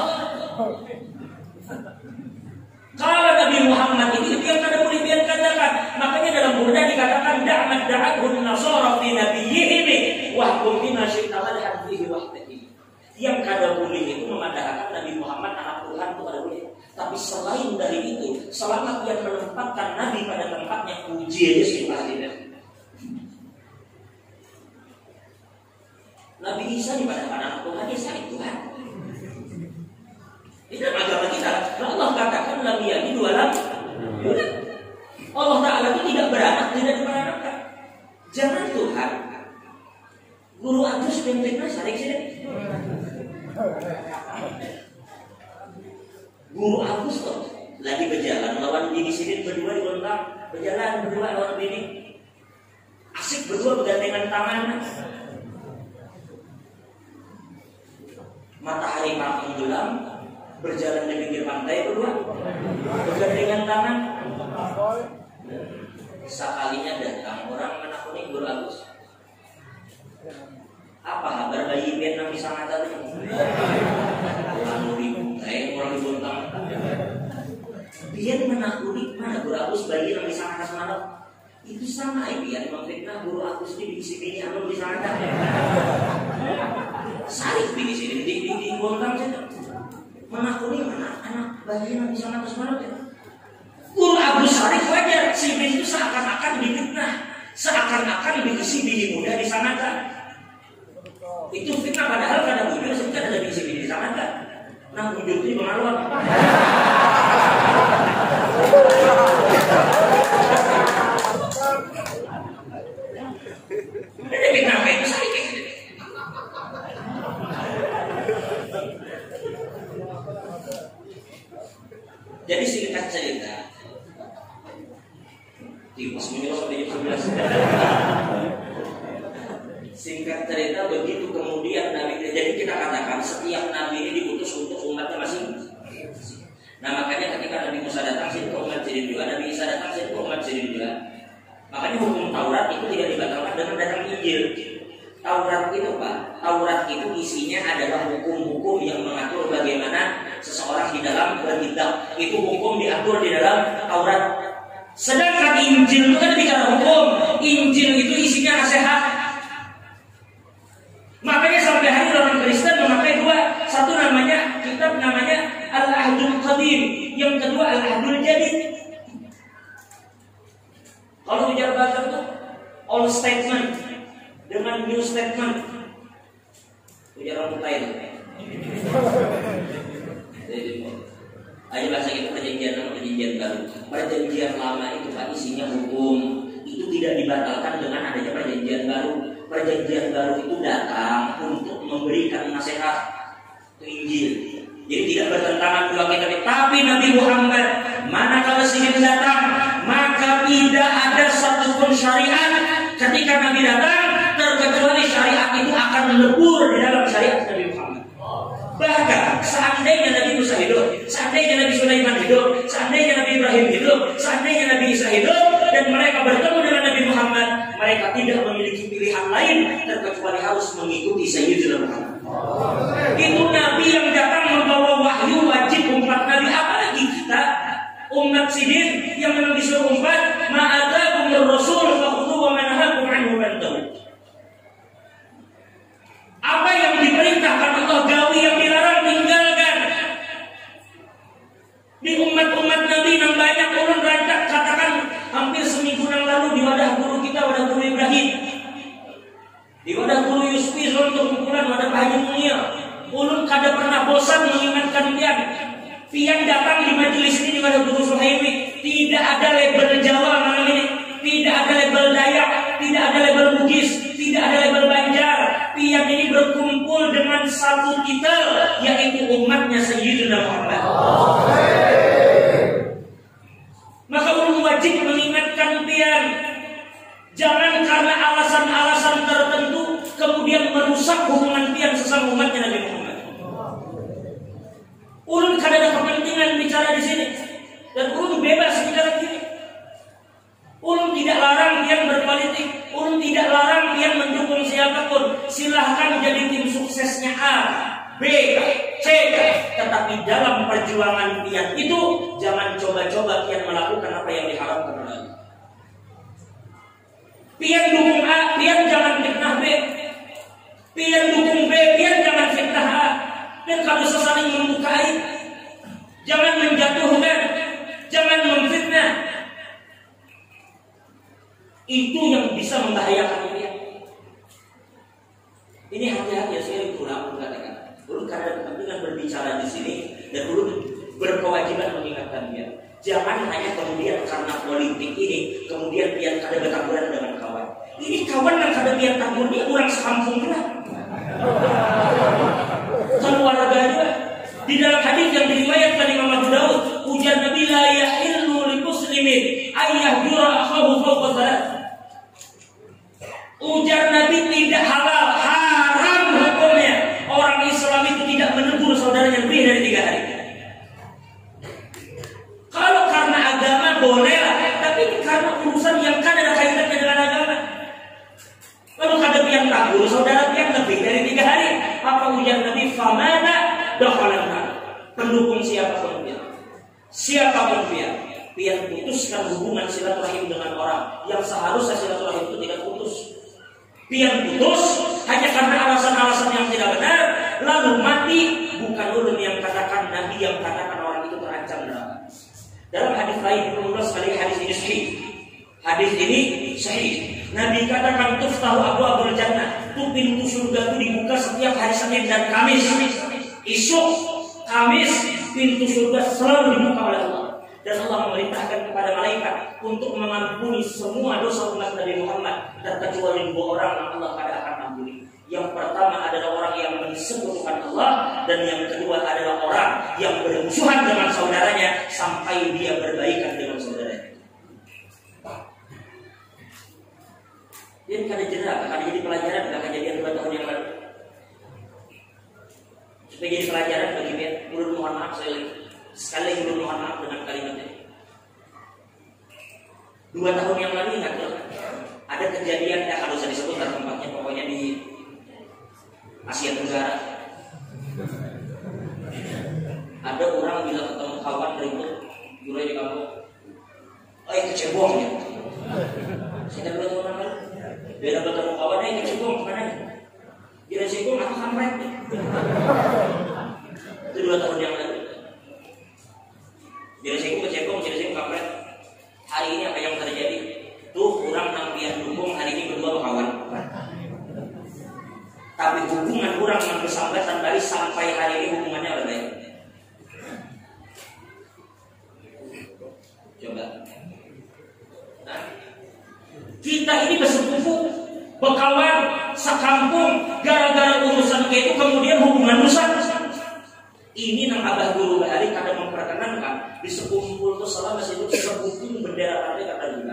Kalau Nabi Muhammad itu yang ada boleh katakan. Makanya dalam kemudian dikatakan da'mat da'athun nasara fi nabiyyihim wa hum bima syi'ta madhan fihi wahtaki. Yang kada boleh itu memandahkan Nabi Muhammad anak Tuhan itu kada boleh. Tapi selain dari itu, selama dia menempatkan Nabi pada tempatnya, puji aja subhanallah. Nabi Isa dipandahkan anak Tuhan, Isa itu Tuhan. Ini dalam agama kita. Allah katakan Nabi ini dua lam. Allah Ta'ala itu tidak beranak, tidak diperanakkan. Jangan Tuhan. Guru Agus penting sarik sini. Guru Agus tuh lagi berjalan lawan bini sini berdua di Bontang, berjalan berdua lawan bini. Asik berdua bergandengan tangan. Matahari makin gelap, berjalan di pinggir pantai berdua, bergandengan tangan. Sekalinya datang orang menakuni Guru Agus. Apa kabar bayi Vietnam di sana tadi? Orang di Bontang. Dia menakuni mana Guru Agus bayi yang di sana semalam. Itu sama dia memfitnah Guru Agus di bini anu di sana. Sarik bini sini di Bontang saja. Menakuni anak bayi yang di sana semalam. Guru Agus sarik wajar, si bini itu seakan-akan difitnah, seakan-akan diisi bini muda di sana kan. Itu fitnah padahal kadang bujur sebenarnya ada diisi bini di sana kan. Nah bujur itu pengaruh. Ini fitnah apa itu sarik kayak gitu. Jadi singkat cerita. Tikus menyuruh sampai jam 11. Singkat cerita begitu kemudian Nabi. Jadi kita katakan setiap Nabi ini diutus untuk umatnya masing-masing. Nah makanya ketika Nabi Musa datang sini umat jadi dua, Nabi Isa datang sini umat jadi dua. Makanya hukum Taurat itu tidak dibatalkan dengan datang Injil. Taurat itu Pak, Taurat itu isinya adalah hukum-hukum yang mengatur bagaimana seseorang di dalam bertindak. Itu hukum diatur di dalam Taurat. Sedangkan Injil itu kan bicara hukum. Injil itu isinya nasihat. Makanya sampai hari orang Kristen memakai dua. Satu namanya kitab namanya Al-Ahdul Qadim, yang kedua Al-Ahdul Jadid. Kalau bicara bahasa itu Old Statement dengan New Statement. Bicara mutail. Aja bahasa kita perjanjian lama, perjanjian baru. Perjanjian lama itu Pak isinya hukum. Itu tidak dibatalkan dengan adanya perjanjian baru. Perjanjian baru itu datang untuk memberikan nasihat. Itu Injil. Jadi tidak bertentangan dua kitab. Tapi Nabi Muhammad manakala ingin datang, maka tidak ada satupun syariat ketika Nabi datang terkecuali syariat itu akan lebur di dalam syariat Nabi Muhammad. Bahkan seandainya Nabi Musa hidup, seandainya Nabi Sulaiman hidup, seandainya Nabi Ibrahim hidup, seandainya Nabi Isa hidup, dan mereka bertemu dengan Nabi Muhammad, mereka tidak memiliki pilihan lain terkecuali harus mengikuti Sayyidina Muhammad. Itu Nabi yang datang membawa wahyu wajib umat Nabi. Apalagi kita umat sidin yang memang disuruh umat ma'atakumur rasul fakhudhu wa manahakum anhu fantahu. Apa yang diperintahkan Allah gawi, yang dilarang tinggalkan. Di umat-umat Nabi yang banyak ulun rancak katakan hampir seminggu yang lalu di wadah guru kita, wadah guru Ibrahim, di wadah guru Yusfi, untuk kumpulan wadah Pak Haji Munia. Ulun kada pernah bosan mengingatkan pian datang di majelis ini di wadah guru Suhaimi. Tidak ada label Jawa malam ini, tidak ada label Dayak, tidak ada label Bugis, tidak ada label Banjar. Pian ini berkumpul dengan satu titel, yaitu umatnya Sayyidina Muhammad. Maka ulun wajib mengingatkan pian, jangan karena alasan-alasan tertentu kemudian merusak hubungan pian sesama umatnya Nabi Muhammad. Ulun kada ada kepentingan bicara di sini, dan ulun bebas bicara di sini. Ulun tidak larang pian berpolitik, ulun tidak larang pian mendukung siapapun. Silahkan jadi tim suksesnya A, B, C, tetapi dalam perjuangan pian itu jangan coba-coba pian melakukan apa yang diharapkan oleh Allah.
Pian dukung A, pian jangan fitnah B. Pian dukung B, pian jangan fitnah A. Dan kalau saling membuka aib, jangan menjatuhkan, jangan memfitnah. Itu yang bisa membahayakan pian. Ini hati-hati ya, saya ulang katakan. Ulun karena kepentingan berbicara di sini dan ulun berkewajiban mengingatkan dia. Jangan hanya kemudian karena politik ini kemudian pian kada bertaburan dengan kawan. Ini kawan yang kada pian tabur dia orang sekampung lah. Keluarga juga. Di dalam hadis yang diriwayatkan Imam Abu Daud, ujar Nabi la yahillu li muslimin ayyahjura akhahu fawqa salat. Ujar Nabi tidak halal, haram hukumnya orang Islam itu tidak menegur saudaranya lebih dari 3 hari. Kalau karena agama boleh lah, tapi karena urusan yang kan ada kaitannya dengan agama. Lalu kada pian tagur saudara pian lebih dari 3 hari. Apa ujar Nabi? Famana dakhalanna. Pendukung siapapun pian putuskan hubungan silaturahim dengan orang yang seharusnya silaturahim itu tidak putus. Pian putus hanya karena alasan-alasan yang tidak benar, lalu mati. Bukan ulun yang katakan, Nabi yang katakan orang itu terancam neraka. Dalam hadis lain Rasulullah sekali hadis ini sahih. Hadis ini sahih. Nabi katakan tuftahu abwaabul jannah. Itu pintu surga itu dibuka setiap hari Senin dan Kamis. Esok Kamis pintu surga selalu dibuka oleh Allah. Dan Allah memerintahkan kepada malaikat untuk mengampuni semua dosa umat Nabi Muhammad, terkecuali 2 orang yang Allah kada akan ampuni. Yang pertama adalah orang yang mensekutukan Allah, dan yang kedua adalah orang yang bermusuhan dengan saudaranya sampai dia berbaikan dengan saudaranya. Dia kada jera, kada jadi pelajaran, kada kejadian 2 tahun yang lalu. Supaya jadi pelajaran bagi dia, ulun mohon maaf sekali lagi ulun mohon maaf dengan kalimat ini. 2 tahun yang lalu ingat ada kejadian yang harus disebut tempatnya, pokoknya di Asia Tenggara. Ada orang bilang ketemu kawan ribut, dulu di kampung, kecebong ya. Saya tidak tahu orang lain. Dia ketemu kawan, kecebong mana? Dia kecebong atau kampret? Itu 2 tahun yang lalu. Dia kecebong kampret. Hari ini apa yang terjadi? Tuh orang nampian dukung hari ini berdua kawan. Tapi hubungan orang yang bersambatan dari sampai hari ini hubungannya udah baik. Coba. Nah, kita ini bersepupu, berkawan, sekampung, gara-gara urusan kayak itu kemudian hubungan rusak. Ini nang abah guru hari kadang memperkenankan di sekumpul itu selama hidup sebutin bendera partai kata juga.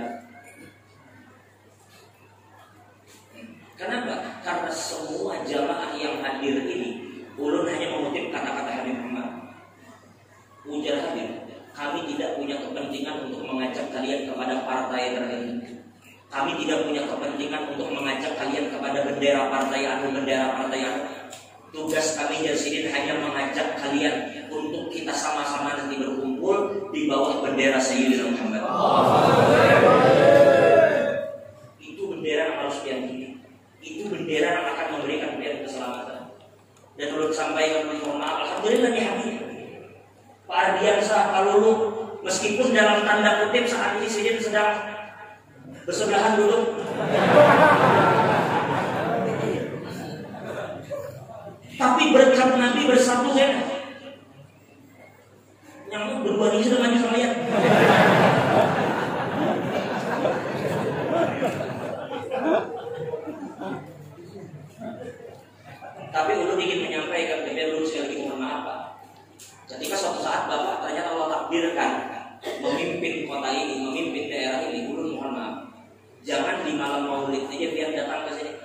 Kenapa? Karena semua jamaah yang hadir ini ulun hanya mengutip kata-kata Habib Muhammad. Ujar Habib, kami tidak punya kepentingan untuk mengajak kalian kepada partai tertentu. Kami tidak punya kepentingan untuk mengajak kalian kepada bendera partai anu. Tugas kami dari sini hanya mengajak kalian untuk kita sama-sama nanti berkumpul di bawah bendera Sayyidina Muhammad. Itu bendera yang harus diamini. Itu bendera yang akan memberikan kalian keselamatan. Dan ulun sampaikan mohon maaf, alhamdulillah nih Habib Pak Ardiansah Kalulu, meskipun dalam tanda kutip saat ini Sidin sedang bersebelahan dulu. Tapi berkat Nabi bersatu ya. Yang berdua ini sudah maju sama ya. Tapi ulun ingin menyampaikan ke ulun sekali lagi mohon maaf Pak. Ketika suatu saat Bapak ternyata Allah takdirkan memimpin kota ini, memimpin daerah ini, ulun mohon maaf. Jangan di malam Maulid aja biar datang ke sini.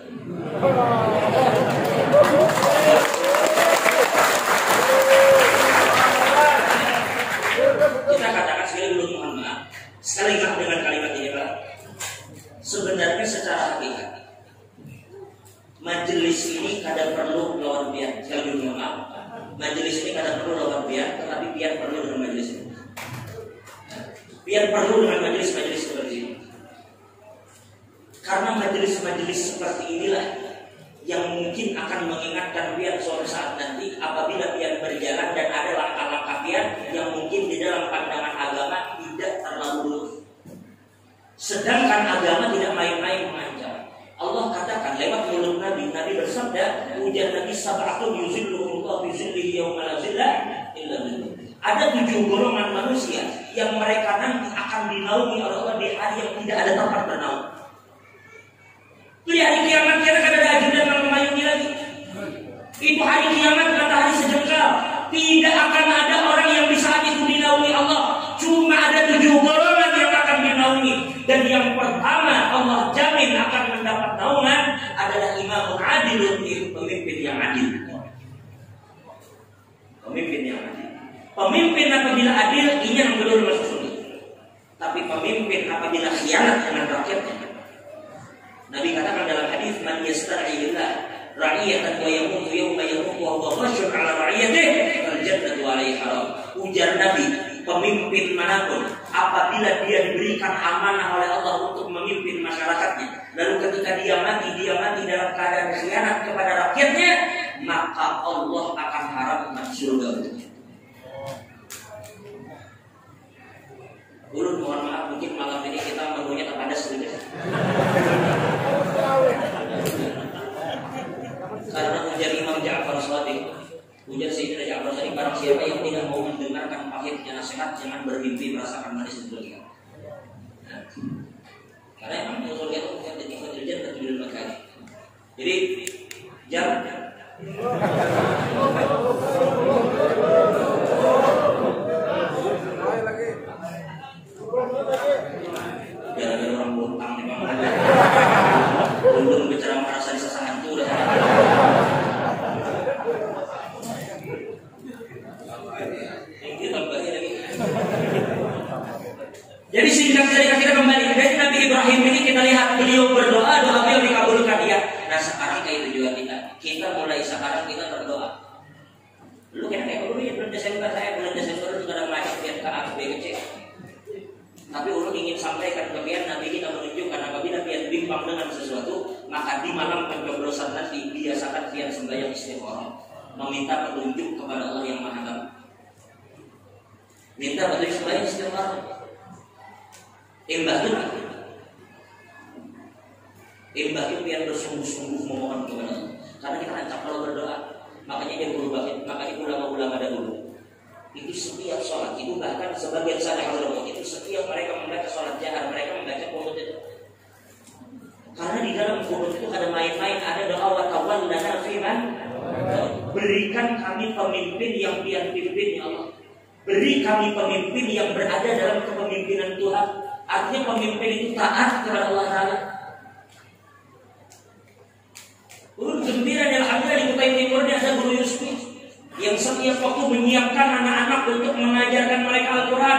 Kita katakan sekali dulu mohon maaf. Sekali lagi dengan kalimat ini Pak. Sebenarnya secara hakikat majelis ini kadang perlu lawan biar. Sekali dulu mohon maaf. Majelis ini kadang perlu lawan biar, tetapi biar perlu dengan majelis ini. Biar perlu dengan majelis seperti ini. Karena majelis seperti inilah yang mungkin akan mengingatkan pian suatu saat nanti apabila pian berjalan dan ada langkah-langkah pian yang mungkin di dalam pandangan agama tidak terlalu lurus. Sedangkan agama tidak main-main mengancam. Allah katakan lewat mulut Nabi bersabda, ujar Nabi sab'atun yuzilluhumullahu fi zillihi yauma la zilla illa zilluh. Ada 7 golongan manusia yang mereka nanti akan dinaungi oleh Allah di hari yang tidak ada tempat bernaung. Itu di hari kiamat kita akan ada ajudan yang memayungi lagi. Itu hari kiamat matahari sejengkal. Tidak akan ada orang yang di saat itu dinaungi Allah. Cuma ada 7 golongan yang akan dinaungi. Dan yang pertama Allah jamin akan mendapat naungan adalah Imam Adil, pemimpin yang adil. Pemimpin yang adil. Pemimpin apabila adil ini yang belum masuk surga. Tapi pemimpin apabila khianat dengan rakyatnya. Nabi katakan dalam hadis man yasta'illah ra'iyatan wa yamutu yawma yamutu wa huwa ghashun 'ala ra'iyatihi fal jannatu 'alaihi haram. Ujar Nabi, pemimpin manapun apabila dia diberikan amanah oleh Allah untuk memimpin masyarakatnya, lalu ketika dia mati dalam keadaan khianat kepada rakyatnya, maka Allah akan haramkan surga untuknya. Ulun mohon maaf, mungkin malam ini kita menunya kepada sedikit. Karena ujar Imam Ja'far Shadiq, ujar Sayyidina Ja'far Shadiq, barang siapa yang tidak mau mendengarkan pahitnya nasihat, jangan bermimpi merasakan manis di surga. Karena emang surga itu bukan jadi kerjaan dan judul makan. Jadi jangan. Jangan orang bontang nih bang. Belum bicara merasa disasahan itu udah. Jadi singkat cerita kita kembali dari Nabi Ibrahim ini kita lihat beliau berdoa, doa beliau dikabulkan ya. Nah sekarang kayak itu juga kita mulai sekarang kita berdoa. Lu kira kayak dulu ya bulan Desember itu kadang macet biar ke A, B, ke C. Tapi ulun ingin sampaikan kemudian Nabi kita menunjukkan apabila pian bimbang dengan sesuatu, maka di malam pencoblosan nanti biasakan pian sembahyang istikharah, meminta petunjuk kepada Allah yang Maha Tahu. Minta petunjuk sembahyang istikharah. Imbah itu pian bersungguh-sungguh memohon kepada Allah. Karena kita ancam kalau berdoa, makanya dia berubah, makanya ulama-ulama dahulu itu setiap sholat itu bahkan sebagian sadar ulama itu setiap mereka membaca sholat jahar mereka membaca qunut itu. Karena di dalam qunut itu ada main-main, ada doa wa tawallana fiman. Berikan kami pemimpin yang pian pimpin ya Allah. Beri kami pemimpin yang berada dalam kepemimpinan Tuhan. Artinya pemimpin itu taat kepada Allah Taala. Ulun gembira dan alhamdulillah di Kutai Timur ini ada guru Yusuf yang setiap waktu menyiapkan anak-anak untuk mengajarkan mereka Al-Quran.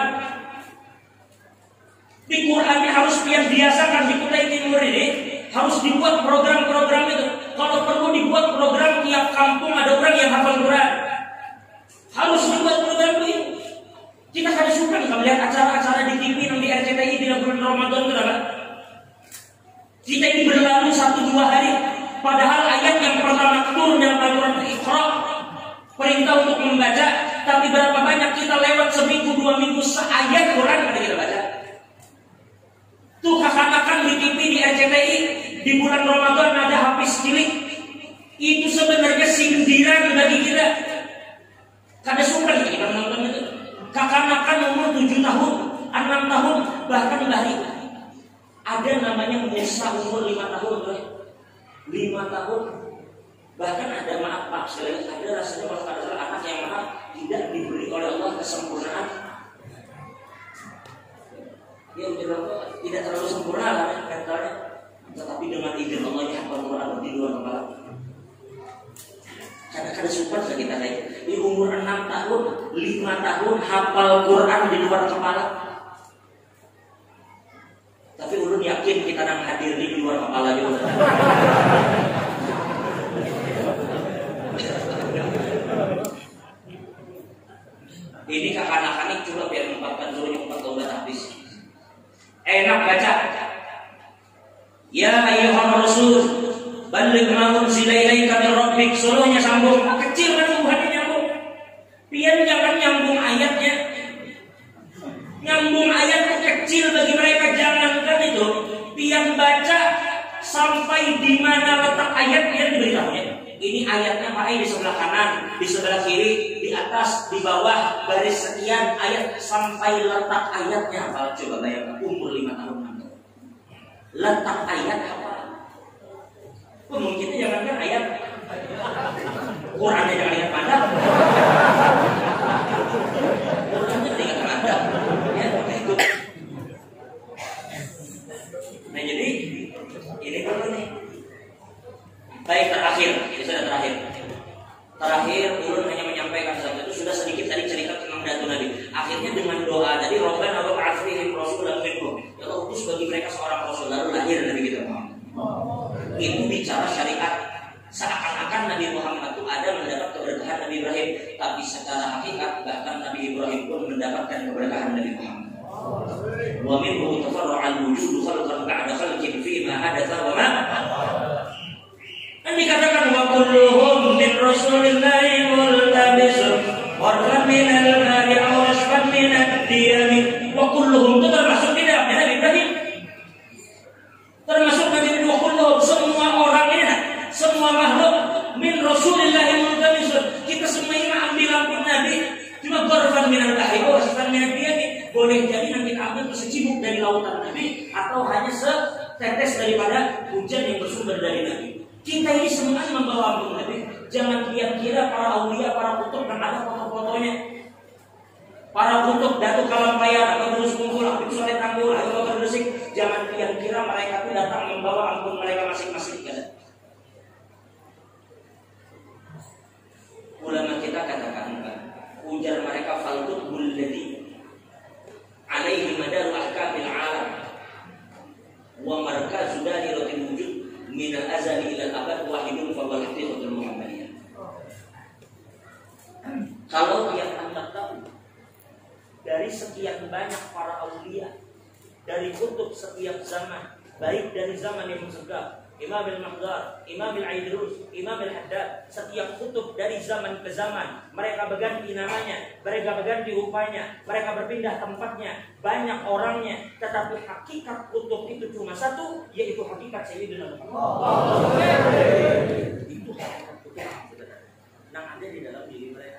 Di Qurannya harus biasakan di Kutai Timur ini harus dibuat program-program itu. Kalau perlu dibuat program tiap kampung ada orang yang hafal Quran. Harus dibuat program itu. Kita harus suka melihat acara-acara di TV dan di RCTI di bulan Ramadan kenapa? Kita ini berlalu 1-2 hari, padahal ayat yang pertama turun dalam Al-Quran itu Iqra. Perintah untuk membaca, tapi berapa banyak kita lewat seminggu 2 minggu seayat Quran ada kita baca. Tuh kakak-kakak di TV di RCTI di bulan Ramadan ada Hafiz cilik. Itu sebenarnya sindiran bagi kita. Kada suka kita nonton itu. Kakak-kakak umur 7 tahun, 6 tahun, bahkan lahir. Ada namanya Musa umur 5 tahun, 5 tahun. Bahkan ada maaf Pak, ada rasanya kalau ada anak yang maaf tidak diberi oleh Allah kesempurnaan. Ya udah tidak terlalu sempurna lah katanya, tetapi dengan izin Allah ya hafal Quran di luar kepala. Kadang-kadang super kita kayak di umur 6 tahun, 5 tahun hafal Quran di luar kepala. Tapi ulun yakin kita nang hadir di luar kepala juga. Ini kakak-kakak coba biar mempatkan dulu 4 tahun habis. Enak baca. Ya ayyuhan rasul topik solonya sambung, kecil kan tumbuhannya nyambung. Pian jangan nyambung ayatnya. Nyambung ayat itu kecil bagi mereka, jangankan itu. Pian baca sampai di mana letak ayat pian diberitahunya. Ini ayatnya Pak di sebelah kanan, di sebelah kiri, di atas, di bawah, baris sekian ayat sampai letak ayatnya. Kalau coba bayangkan umur 5 tahun nanti. Letak ayat apa? Mungkinnya jangankan ayat Qurannya jangan ingat pandang. Qurannya ingat pandang. Ya, itu. Nah jadi ini perlu nih. Baik, terakhir, ini sudah terakhir. Terakhir, ulun hanya menyampaikan saja itu sudah sedikit tadi cerita tentang datu Nabi. Akhirnya dengan doa tadi, Rabbana wa ba'ath fihim rasulan minhum. Ya Allah, utus bagi mereka seorang rasul, lalu lahir Nabi kita Muhammad. Itu bicara syariat. Seakan-akan Nabi Muhammad itu ada mendapat keberkahan Nabi Ibrahim, tapi secara hakikat bahkan Nabi Ibrahim pun mendapatkan keberkahan Nabi Muhammad. Wa minhu tafarra'al wujudu khalqan ba'da khalqin fi ma hadatsa wa ma. Dan dikatakan wa kulluhum min rasulillahi multabisun warfan minal mari awasfan minad diyami. Wa kulluhum itu termasuk di dalamnya Nabi Ibrahim. Termasuk Nabi Ibrahim wa kulluhum, semua orang ini semua makhluk min rasulillahi multabisun. Kita semua ini ambil ampun Nabi. Cuma warfan minal mari awasfan minad diyami. Boleh jadi nanti ambil secibuk dari lautan Nabi atau hanya setetes daripada hujan yang bersumber dari Nabi. Kita ini semuanya membawa ampun Nabi. Jangan kira para aulia, para kutub dan ada foto-fotonya. Para kutub Datuk Kalampayan atau Terus Kumpul, Habib Soleh Tanggul, atau Gresik, jangan kira mereka itu datang membawa ampun mereka masing-masing. Ulama kita katakan, ujar mereka faltut bulladhi alaihi madaru ahkamil alam wa markazu dairatil wujud minal azali ilal abad wahidun fawal haqiqatul muhammadiyah. Kalau yang Anda tahu dari sekian banyak para aulia, dari kutub setiap zaman, baik dari zaman Imam Segaf, Imam al-Mahdar, Imam al-Aidrus, Imam al-Haddad, setiap kutub dari zaman ke zaman, mereka berganti namanya, mereka berganti rupanya, mereka berpindah tempatnya, banyak orangnya, tetapi hakikat kutub itu cuma satu, yaitu hakikat Sayyidina Muhammad. Itu hakikat kutub yang ada di dalam diri mereka,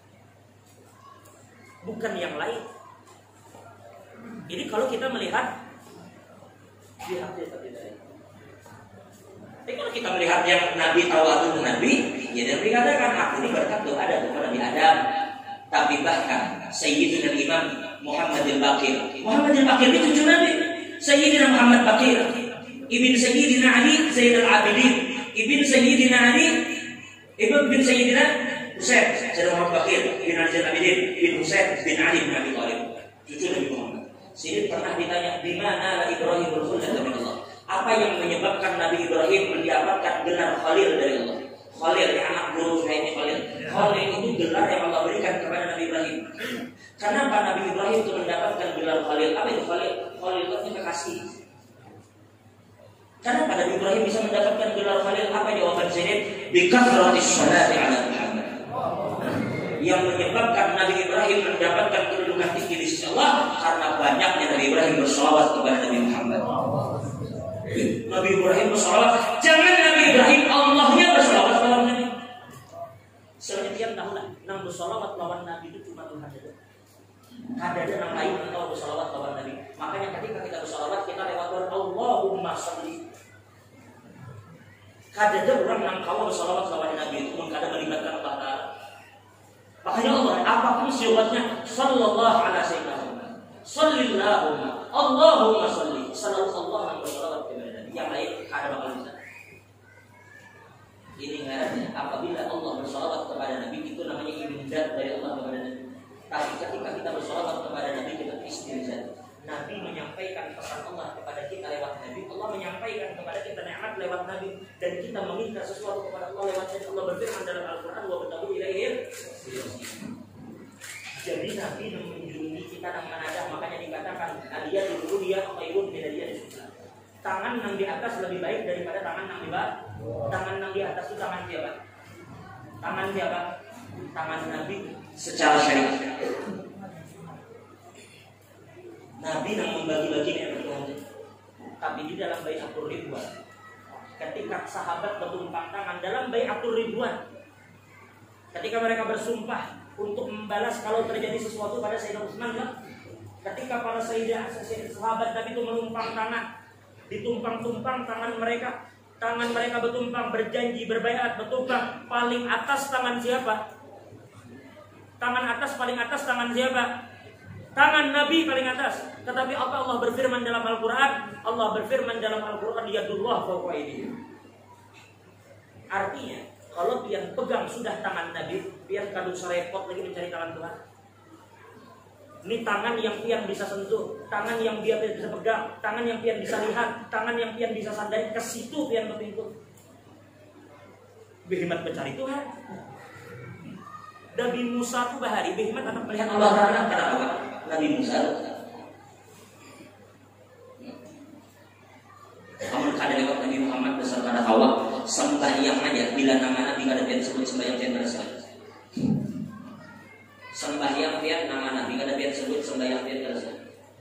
bukan yang lain. Jadi kalau kita melihat lihat dari. Tapi kalau kita melihat yang Nabi tawadhu Nabi, ya Nabi katakan aku ini berkat doa ada kepada Nabi Adam. Tapi bahkan Sayyidina Imam Muhammad al-Baqir. Muhammad al-Baqir itu cucu Nabi. Sayyidina Muhammad Baqir, ibn Sayyidina Ali Zain al-Abidin, ibn Sayyidina Ali, ibn Sayyidina Husain, Sayyidina Muhammad Baqir, ibn Ali Zain al-Abidin, ibn Husain bin Ali bin Abi Thalib, cucu Nabi Muhammad. Sini pernah ditanya di mana Ibrahim al-Khullah min Allah? Apa yang menyebabkan Nabi Ibrahim mendapatkan gelar Khalil dari Allah? Khalil, anak guru saya ini Khalil. Khalil itu gelar yang Allah berikan kepada Nabi Ibrahim. Kenapa Nabi Ibrahim itu mendapatkan gelar Khalil? Apa itu Khalil? Khalil itu kekasih. Kenapa Nabi Ibrahim bisa mendapatkan gelar Khalil? Apa jawaban sini? Bikathratis sholati ala Muhammad. Yang menyebabkan Nabi Ibrahim mendapatkan kedudukan tinggi di sisi Allah karena banyaknya Nabi Ibrahim bersolawat kepada Nabi Muhammad. Nabi Ibrahim bersolawat, jangan Nabi Ibrahim Allahnya bersolawat lawan Nabi. Sekian tahun nang bersolawat lawan Nabi itu cuma Tuhan saja. Ada nang lain atau bersolawat lawan Nabi. Makanya ketika kita bersolawat kita lewat doa Allahumma sholli. Ada orang nang kau bersolawat lawan Nabi itu pun kadang melibatkan Allah Taala. Makanya Allah apapun sifatnya sallallahu alaihi wasallam. Shallillahumma Allahumma sholli. Sallallahu alaihi wasallam. Yang lain ada bakal bisa. Ini ngarannya apabila Allah bersalawat kepada Nabi itu namanya ibadah dari Allah kepada Nabi. Tapi ketika kita bersalawat kepada Nabi kita istighfar. Nabi menyampaikan pesan Allah kepada kita lewat Nabi. Allah menyampaikan kepada kita nikmat lewat Nabi dan kita meminta sesuatu kepada Allah lewat Nabi. Allah berfirman dalam Al-Qur'an wa batabu ilaihim. Jadi Nabi mengunjungi kita dengan ada, makanya dikatakan aliyah dulu dia khairun min aliyah di tangan yang di atas lebih baik daripada tangan yang di bawah. Tangan yang di atas itu tangan siapa? Tangan siapa? Tangan Nabi
secara syariat.
Nabi yang membagi-bagi nikmat Tuhan. Tapi di dalam bai'atul ridwan, ketika sahabat bertumpang tangan dalam bai'atul ridwan, ketika mereka bersumpah untuk membalas kalau terjadi sesuatu pada Sayyidina Utsman, ketika para sahabat Nabi itu menumpang tangan, ditumpang-tumpang tangan mereka bertumpang, berjanji, berbaiat, bertumpang. Paling atas tangan siapa? Tangan atas, paling atas tangan siapa? Tangan Nabi paling atas. Tetapi apa Allah berfirman dalam Al-Quran? Allah berfirman dalam Al-Quran, yadullah fawqa aydihim. Artinya, kalau pian pegang sudah tangan Nabi, pian kadung serepot lagi mencari tangan Tuhan. Ini tangan yang pian bisa sentuh, tangan yang pian bisa pegang, tangan yang pian bisa lihat, tangan yang pian bisa sandai, ke situ pian berpintu. Berkhidmat mencari Tuhan. Nabi Musa itu bahari berkhidmat akan melihat Allah Taala.
Kenapa? Nabi Musa. Kamu kada lewat Nabi Muhammad beserta Hawa sembahyang aja bila nama Nabi kada pian sebut sembahyang tiada rasa. Sembahyang pian nama Nabi kada pian sebut sembahyang tiada rasa.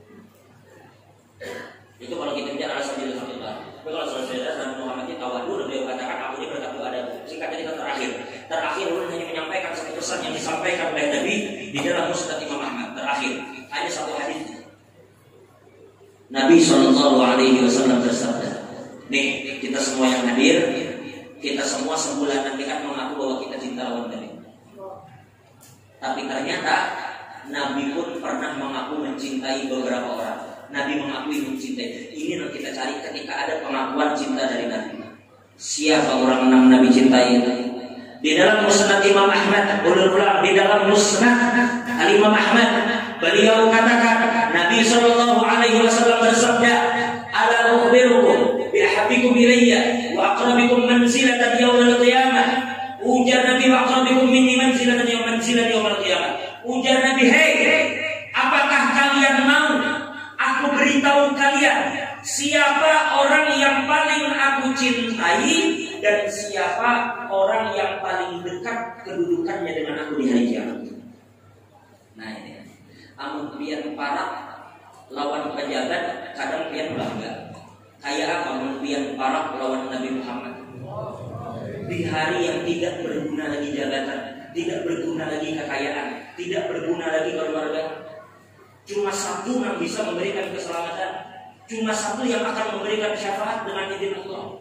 Itu kalau kita bicara alasan jadi satu lah. Tapi kalau saudara Nabi Muhammad itu tawadu, beliau katakan aku ini berkatu ada. Singkatnya kita terakhir ulun hanya menyampaikan satu pesan yang disampaikan oleh Nabi di dalam Musnad Imam Ahmad. Terakhir hanya satu hadis. Nabi SAW bersabda, nih kita semua yang hadir, kita semua sebulan nanti kan mengaku bahwa kita cinta lawan Nabi. Tapi ternyata Nabi pun pernah mengaku mencintai beberapa orang. Nabi mengakui mencintai. Ini yang kita cari ketika ada pengakuan cinta dari Nabi. Siapa orang yang Nabi cintai itu? Di dalam Musnad Imam Ahmad, ulang di dalam Musnad Imam Ahmad, beliau katakan Nabi SAW bersabda, "Ala ukhbirukum bi ahabbikum ilayya wa aqrabikum manzilatan yaumil qiyamah." Ujar Nabi, "Wa aqrabikum minni manzilatan yaumil qiyamah." Ujar Nabi, "Hei, apakah kalian mau aku beritahu kalian siapa orang yang paling aku cintai dan siapa orang yang paling dekat kedudukannya dengan aku di hari kiamat?" Nah ini, amun pian parak lawan pejabat, kadang pian bangga. Kayak apa amun pian parak lawan Nabi Muhammad? Di hari yang tidak berguna lagi jabatan, tidak berguna lagi kekayaan, tidak berguna lagi keluarga. Cuma satu yang bisa memberikan keselamatan, cuma satu yang akan memberikan syafaat dengan izin Allah.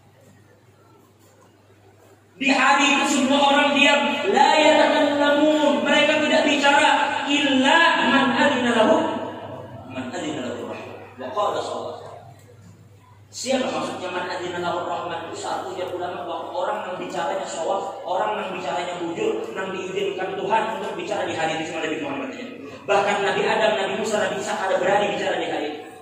Di hari itu semua orang diam, la yatakallamun, mereka tidak bicara, illa man adzina lahu wa qala shawab. Siapa maksudnya man adzina lahu rahman? Itu satu ya ulama bahwa orang yang bicaranya shawab, orang yang bicaranya bujur, yang diizinkan Tuhan untuk bicara di hari itu cuma Nabi Muhammad saja. Bahkan Nabi Adam, Nabi Musa, Nabi Isa ada berani bicara di hari itu.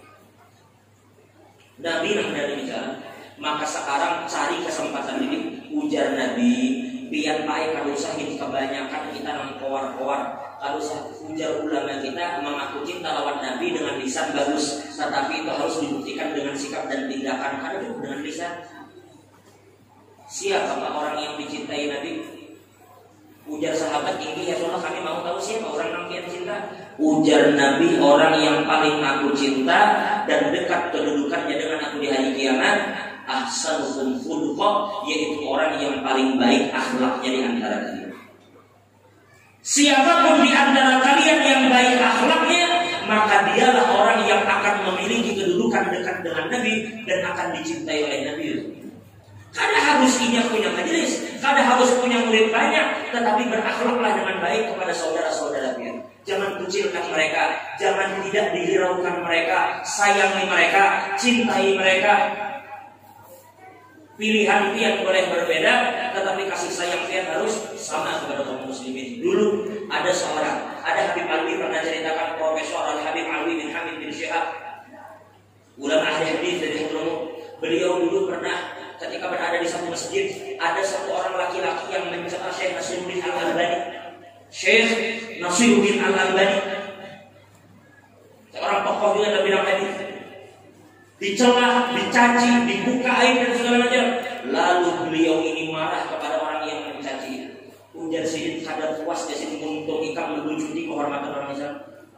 Nabi yang berani bicara. Maka sekarang cari kesempatan ini, ujar Nabi, biar baik kalau usah ini kebanyakan kita mengkowar-kowar. Kalau usah ujar ulama kita mengaku cinta lawan Nabi dengan lisan bagus, tetapi itu harus dibuktikan dengan sikap dan tindakan. Ada juga dengan lisan. Siapa orang yang dicintai Nabi? Ujar sahabat ini, ya Rasulullah, kami mau tahu siapa orang yang cinta. Ujar Nabi, orang yang paling aku cinta dan dekat kedudukannya dengan aku di hari kiamat, ahsanukum khuluqan, yaitu orang yang paling baik akhlaknya di antara kalian. Siapapun di antara kalian yang baik akhlaknya, maka dialah orang yang akan memiliki kedudukan dekat dengan Nabi dan akan dicintai oleh Nabi. Kada harus punya majelis, kada harus punya murid banyak, tetapi berakhlaklah dengan baik kepada saudara-saudara kalian. Jangan kucilkan mereka, jangan tidak dihiraukan mereka, sayangi mereka, cintai mereka. Pilihan pian boleh berbeda, tetapi kasih sayang pian harus sama kepada kaum muslimin. Dulu ada Habib Alwi pernah ceritakan, Profesor Al Habib Alwi bin Hamid bin Syihab, ulama ahli hadis dari Hadramaut. Beliau dulu pernah ketika berada di satu masjid, ada satu orang laki-laki yang mencela Syekh Nasiruddin Al-Albani. Syekh Nasiruddin Al-Albani, seorang tokoh juga dalam bidang hadis, dicela, dicaci, dibuka aib dan segala macam. Lalu beliau ini marah kepada orang yang mencaci.
Ujar Sidin kadar puas ke sini untuk ikam mengunjungi kehormatan orang Islam.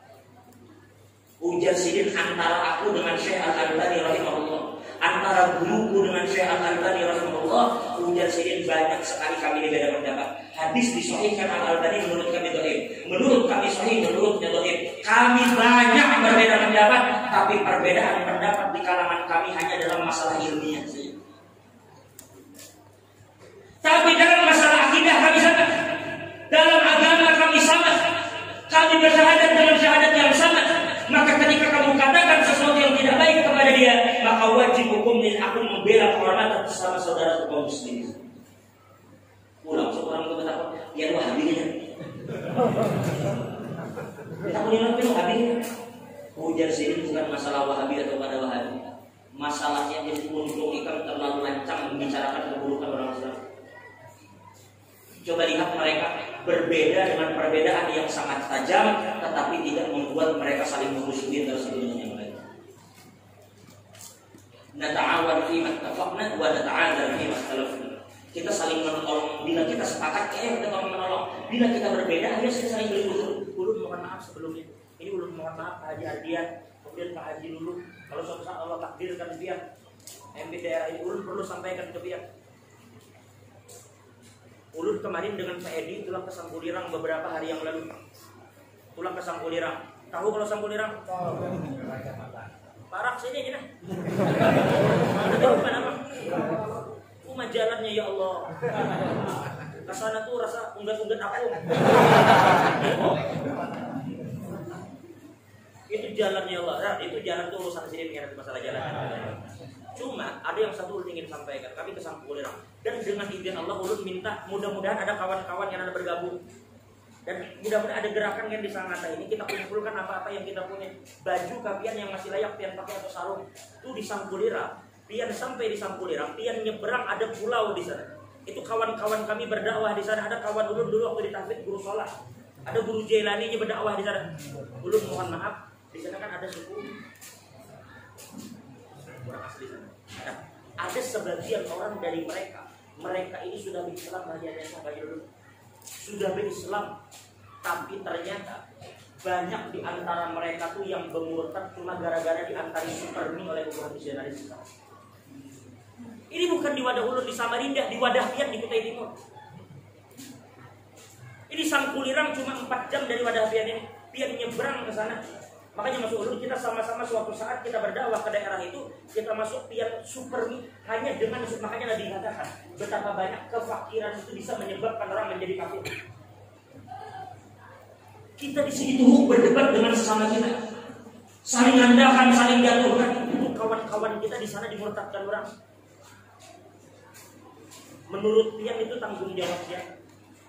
Ujar Sidin antara aku dengan Syekh Al-Albani rahimahullah, antara guruku dengan Syekh Al-Albani rahimahullah, ujar Sidin banyak sekali kami berbeda pendapat. Hadis disahihkan Al-Albani menurut kami dhaif, menurut kami sahih, menurutnya dhaif. Kami banyak berbeda pendapat, tapi perbedaan pendapat di kalangan kami hanya dalam masalah ilmiah saja. Tapi dalam masalah akidah kami sama, dalam agama kami sama, kami bersyahadat dengan syahadat yang sama. Maka ketika kamu katakan sesuatu yang tidak baik kepada dia, maka wajib hukum dan aku membela kehormatan sesama saudara kaum muslimin. Pulang seorang itu berkata, ya lu habisnya. Kita punya lebih habisnya. Ujar sini bukan masalah Wahabi atau pada Wahabi. Masalahnya jadi untung ikan terlalu lancang membicarakan keburukan orang Islam. Coba lihat mereka berbeda dengan perbedaan yang sangat tajam, tetapi tidak membuat mereka saling memusuhi antara satu dengan yang lain. Nata'awan fi ma ittafaqna wa nata'adzar fi ma ikhtalafna. Kita saling menolong bila kita sepakat, kita menolong. Bila kita berbeda, ayo kita saling berlutut. Ulun mohon maaf sebelumnya. Ini ulun mohon maaf Pak Haji Ardian, kemudian Pak Haji Lulu. Kalau suatu saat Allah takdirkan dia MB daerah ini, ulun perlu sampaikan ke dia. Ulun kemarin dengan Pak Edi pulang ke Sangkulirang beberapa hari yang lalu. Pulang ke Sangkulirang. Tahu kalau Sangkulirang? Parak sini aja nah. Ada bukan apa? Cuma jalannya ya Allah. Kesana tuh rasa unggat-unggat aku. Itu jalannya Allah. Nah, itu jalan tuh urusan sini mengenai masalah jalan. Cuma ada yang satu ulun ingin sampaikan. Kami ke Sangkulirang. Dan dengan izin Allah ulun minta mudah-mudahan ada kawan-kawan yang ada bergabung. Dan mudah-mudahan ada gerakan yang di Sangatta ini kita kumpulkan apa-apa yang kita punya. Baju kapian yang masih layak pian pakai atau sarung itu di Sangkulirang. Pian sampai di Sangkulirang, pian nyeberang ada pulau di sana. Itu kawan-kawan kami berdakwah di sana. Ada kawan ulun dulu waktu di Tahfidz guru sholat. Ada guru Jailani berdakwah di sana. Ulun mohon maaf, di sana kan ada suku kurang asli sana. Ada sebagian orang dari mereka ini sudah berislam sudah berislam, tapi ternyata banyak di antara mereka tuh yang bermurtad cuma gara-gara diantari supermi oleh hubungan misionaris sekarang. Ini bukan di wadah ulun di Samarinda, di wadah pian di Kutai Timur. Ini Sangkulirang cuma 4 jam dari wadah pian ini. Pian nyebrang ke sana. Makanya masuk ulun kita sama-sama suatu saat kita berdakwah ke daerah itu, kita masuk pian supermi hanya dengan makanya Nabi katakan betapa banyak kefakiran itu bisa menyebabkan orang menjadi kafir. Kita di sini tuh berdebat dengan sesama kita, saling andalkan, saling jatuhkan. Itu kawan-kawan kita di sana dimurtadkan orang. Menurut pian itu tanggung jawabnya.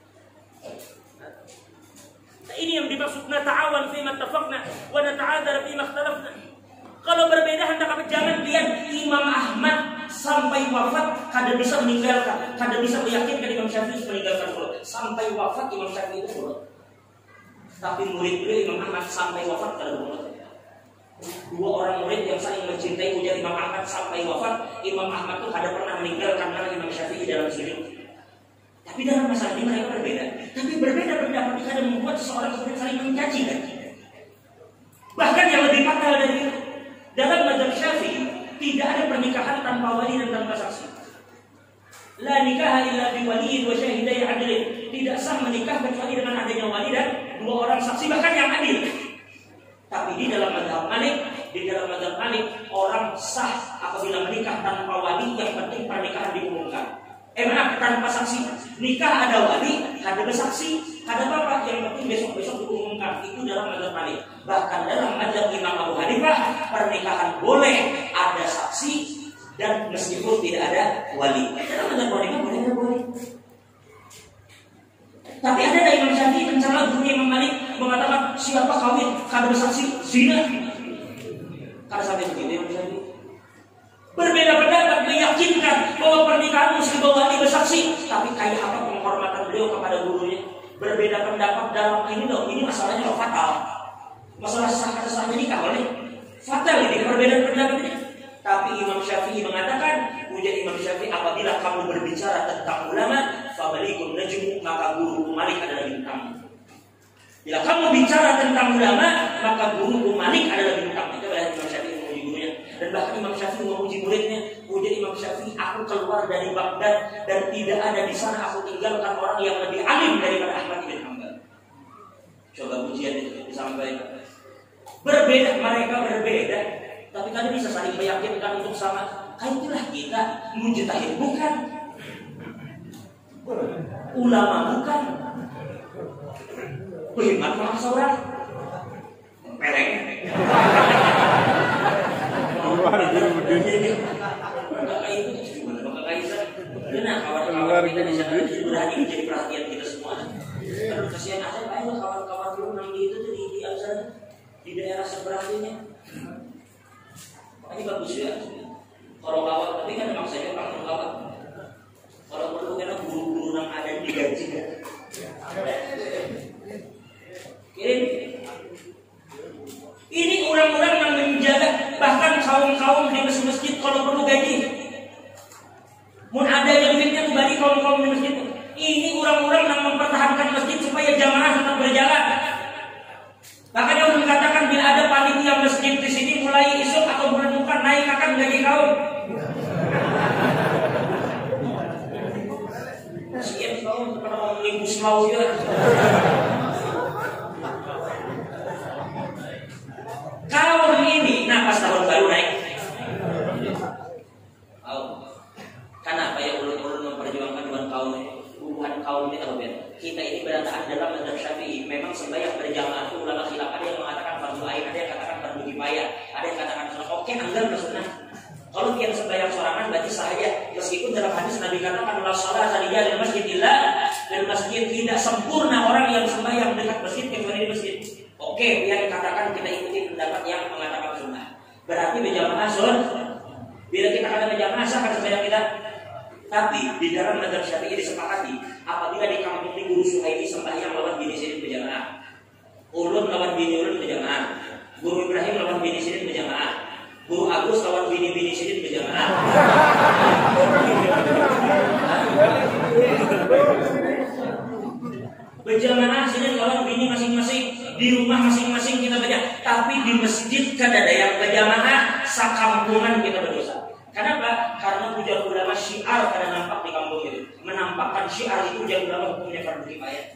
Nah, ini yang dimaksud nata'awan fi ma ittafaqna wa nata'adzar fi ma ikhtalafna. Kalau berbeda hendak jangan lihat Imam Ahmad sampai wafat kada bisa meninggalkan, kada bisa meyakinkan Imam Syafi'i meninggalkan sholat. Sampai wafat Imam Syafi'i itu sholat. Tapi murid beliau Imam Ahmad sampai wafat kada sholat. Dua orang murid yang saling mencintai ujar Imam Ahmad sampai wafat, Imam Ahmad itu kada pernah meninggalkan Imam Syafi'i dalam sujud. Tapi dalam masalah ini mereka berbeda. Tapi berbeda pendapat itu kadang membuat seseorang kemudian saling mencaci kan? Bahkan yang lebih fatal dari itu, dalam mazhab Syafi'i tidak ada pernikahan tanpa wali dan tanpa saksi. La nikaha illa bi waliyin wa syahidai adlin. Tidak sah menikah kecuali dengan adanya wali dan 2 orang saksi bahkan yang adil. Tapi di dalam mazhab Malik, orang sah apabila menikah tanpa wali, yang penting pernikahan diumumkan. Tanpa saksi. Nikah ada wali, ada saksi, ada bapak, yang penting besok-besok diumumkan. Itu dalam mazhab Malik. Bahkan dalam mazhab Imam Abu Hanifah, pernikahan boleh ada saksi dan meskipun tidak ada wali. Dalam mazhab Abu Hanifah boleh ada wali. Tapi ada dari Imam Syafi'i mencela guru Imam Malik mengatakan siapa kawin kada bersaksi zina. Kada sampai begitu Imam Syafi'i. Berbeda pendapat meyakinkan bahwa pernikahan mesti bawa wali bersaksi, tapi kayak apa penghormatan beliau kepada gurunya? Berbeda pendapat dalam ini loh, ini masalahnya loh fatal. Masalah sah nikah boleh fatal ini perbedaan pendapat ini. Tapi Imam Syafi'i mengatakan, ujar Imam Syafi'i, apabila kamu berbicara tentang ulama, fabalikun najmu, maka guru Malik adalah bintang. Bila kamu bicara tentang ulama, maka guru Malik adalah bintang. Itu adalah Imam Syafi'i memuji gurunya. Dan bahkan Imam Syafi'i memuji muridnya. Kemudian Imam Syafi'i, aku keluar dari Baghdad dan tidak ada di sana aku tinggalkan orang yang lebih alim daripada Ahmad bin Hanbal. Coba pujian itu disampaikan. Berbeda, mereka berbeda, tapi tadi bisa saling meyakinkan untuk sama. Itulah kita, mujtahid bukan, ulama bukan, beriman sama seorang peleng. Maka itu gimana? Maka Kaisar, benar kawan-kawan kita di sana berani menjadi perhatian kita semua. Terus kasihan aja, ayo kawan-kawan dulu nanti itu di sana di daerah seberangnya. Ini bagus ya. Kalau kawat, tapi kan memang saya orang kawat. Kalau perlu karena guru-guru yang ada di gaji kan. Ini orang-orang yang menjaga, bahkan kaum-kaum di masjid kalau perlu gaji. Mun ada yang duitnya tuh bagi kaum-kaum di masjid. Ini orang-orang yang mempertahankan masjid supaya jamaah tetap berjalan. Bahkan yang mengatakan bila ada panitia masjid di sini mulai esok atau bulan depan naik akan gaji kaum. Siap kaum kepada omnibus law ya. Kaum ini, nah pas tahun baru naik. Kenapa ya ulun-ulun memperjuangkan buat kaum ini? Bukan kaum ini kalau kita ini berataan dalam mazhab Syafi'i. Memang sembahyang berjamaah itu ulama khilaf, ada yang mengatakan fardu ain, ada yang katakan fardu kifayah, ada yang katakan sunnah. Oke, anggap sunnah. Kalau dia sembahyang sorangan berarti saja. Meskipun dalam hadis Nabi katakan la sholata li jalil masjid illa bil masjid, tidak sempurna orang yang sembahyang dekat masjid kecuali di masjid. Oke, biar dikatakan kita ikuti pendapat yang mengatakan sunnah. Berarti berjamaah sunnah. Bila kita kata berjamaah sah kan sembahyang kita. Tapi di dalam mazhab Syafi'i disepakati apabila di kampung ini guru Suhaili sembahyang lawan bini sirin berjamaah, ulun lawan bini ulun berjamaah, guru Ibrahim lawan bini sirin berjamaah, guru Agus lawan bini sirin berjamaah. Berjamaah sirin lawan bini masing-masing, di rumah masing-masing kita berjamaah. Tapi di masjid kan ada yang berjamaah, sakampungan kita berdosa. Kenapa? Karena ujar ulama syiar karena nampak di kampung itu. Menampakkan syiar itu ujar ulama hukumnya fardu kifayah.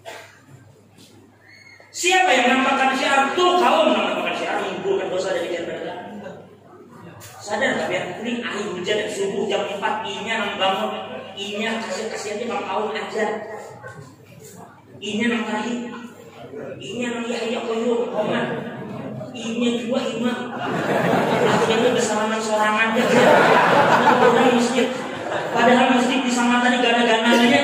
Siapa yang menampakkan syiar? Tuh kaum menampakkan syiar mengumpulkan dosa dari jalan mereka. Sadar tak ya? Ini air hujan subuh jam 4 inya nang bangun, inya kasihan-kasihannya bang kaum aja. Inya nang terakhir, inya nang Yahya Qayyum, Oman. Inya dua imam, akhirnya bersalaman sorangan aja. Orang masjid, padahal masjid di sana tadi gana-gananya.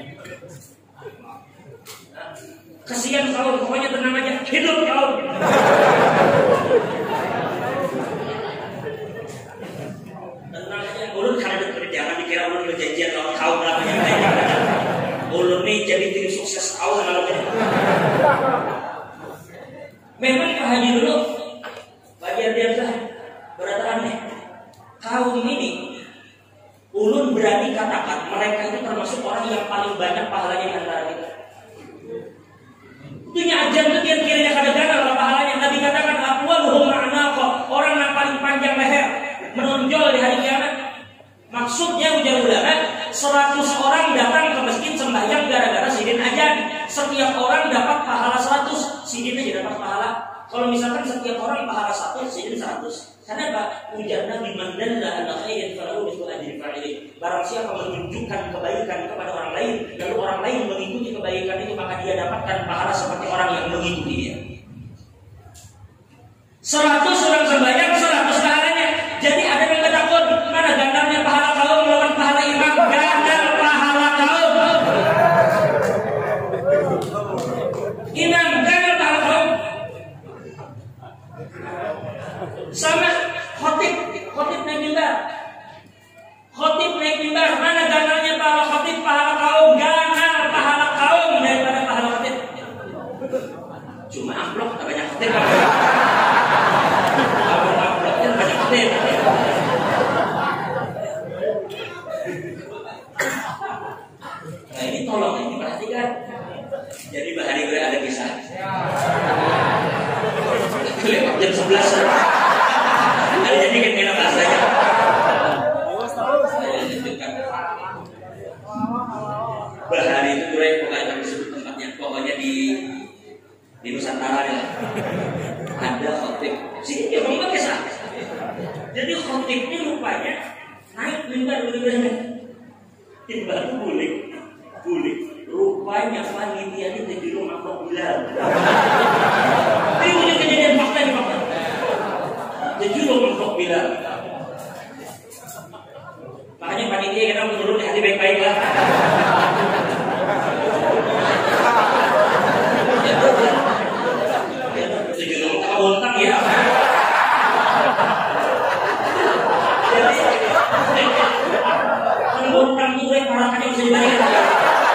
Kasihan kaum, pokoknya tenang aja, hidup kaum. Tenang aja, ulun karena jangan dikira ulun berjanjian lawan kaum namanya. Ulun nih jadi tim sukses kaum kalau gitu. Memang haji dulu bagian biasa berataan nih. Kaum ini ulun berani katakan mereka itu termasuk orang yang paling banyak pahalanya di antara kita. Itunya ajan itu dia kiranya kadang-kadang kalau pahalanya Nabi katakan aqwaluhum a'naqa, orang yang paling panjang leher menonjol di hari kiamat. Maksudnya ujar ulama 100 orang datang ke masjid sembahyang gara-gara sidin ajan. Setiap orang dapat pahala 100, sidin aja dapat pahala. Kalau misalkan setiap orang pahala 1, sidin 100. Kenapa? Ujar Nabi mandalla ala khairin falahu mithlu ajri fa'ili. Barang siapa menunjukkan kebaikan kepada orang lain, lalu orang lain mengikuti kebaikan itu, maka dia dapatkan pahala seperti orang yang mengikuti dia. 100 orang sembahyang 100 pahalanya. Jadi ada yang bertakun, mana gandanya pahala kaum lawan pahala imam? Gandar pahala kaum. Imam gandar pahala kaum. Sama khotib naik mimbar. Khotib naik mimbar, mana gandanya pahala khotib, pahala kaum? Gandar pahala kaum daripada pahala khotib. Cuma amplop tak banyak khotib. tolong diperhatikan. Jadi bahari gue ada kisah. Lewat jam 11. Ada jadi kena bahasanya. Bahari itu gue pokoknya disebut tempatnya, pokoknya di Nusantara ya. Ada khotib. Sini dia ngomong kisah. Jadi khotib ini rupanya naik mimbar bener-bener. Tiba-tiba bulik. Rupanya panitia ini terjun mangkok Bilal. Ini punya kejadian fakta nih fakta. Terjun mangkok Bilal. Makanya panitia kita menurut di hati baik-baik lah. Terjun mangkok bontang ya. Jadi bontang itu parahannya bisa dibandingkan.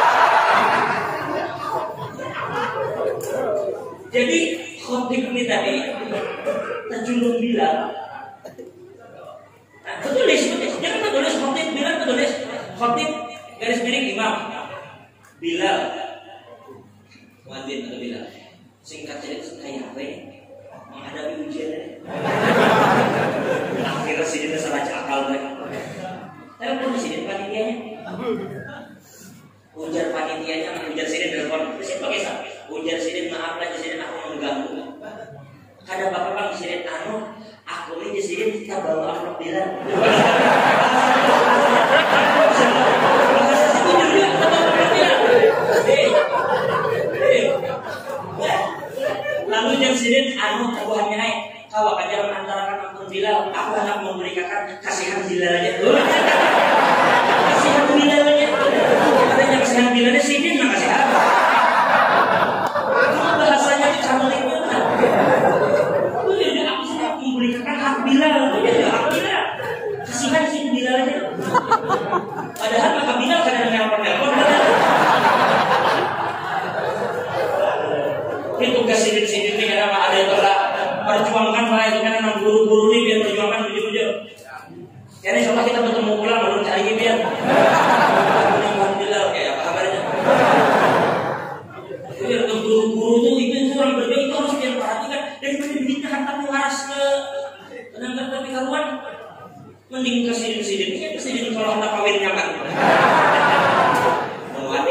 Jadi khotib ini tadi terjulung bilang, tertulis, jangan tertulis khotib bilang tertulis khotib garis miring imam Bilal, muadzin atau Bilal. Singkat cerita kayak apa ya? Menghadapi ujian. Akhirnya sini salah akal lagi. Telepon di sini panitianya. Ujar panitianya, ujar sini telepon. Terus pakai siapa? Ujar sini maaf lah di sini aku mengganggu. Ada bapak bang di sini aku ini di sini kita bawa amplop Bilal. Lalu jam sini tabuhannya naik. Kau akan jalan antarakan ampun Bilal. Aku hendak memberikan kasihan Bilalnya. Kasihan Bilalnya. Katanya kasihan Bilalnya sini mah kasihan. Bahasanya di Katoliknya kan. Jadi aku sedang memberikan hak Bilal. Jadi hak Bilal. Kasihan sini Bilalnya. Padahal maka Bilal kadang-kadang nelpon. Itu kesini-sini ini karena ada yang telah perjuangkan lah itu karena guru-guru ini biar perjuangkan jujur-jujur. Jadi insya Allah kita bertemu pulang baru cari biar. Alhamdulillah kayak apa kabarnya? Biar guru-guru itu orang berjuang itu harus dia perhatikan daripada duitnya hantar waras ke tenaga tapi karuan. Mending kesini-sini ini kesini kalau hendak kawin nyaman. Mau mati.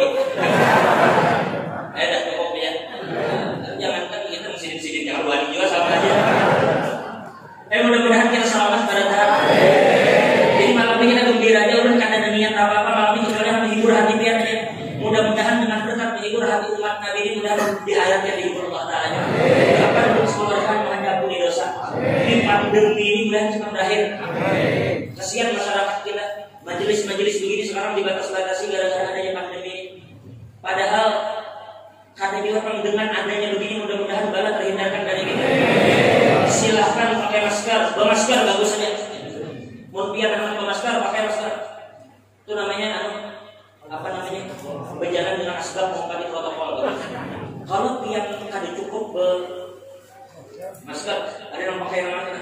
Ada cukup ya. Jangan kan kita mesin-mesin yang luar juga sama aja. Mudah-mudahan kita selamat pada tahap. Jadi malam ini kita gembira aja udah kada ada niat apa-apa malam ini kecuali menghibur hati biar aja. Mudah-mudahan dengan berkat menghibur hati umat Nabi ini mudah di ayat yang dihibur Allah Taala. Apa untuk semoga mengampuni dosa. Di pandemi ini mudah cepat berakhir. Kasihan masyarakat kita. Majelis-majelis begini sekarang dibatas-batasi gara-gara adanya pandemi. Padahal kata juga dengan adanya begini mudah-mudahan bala terhindarkan dari kita. Silahkan pakai masker, bermasker bagus saja. Mau biar anak bermasker pakai masker. Itu namanya apa namanya? Berjalan dengan asbab mengikuti protokol. Kalau biar kada cukup masker, ada yang pakai yang mana?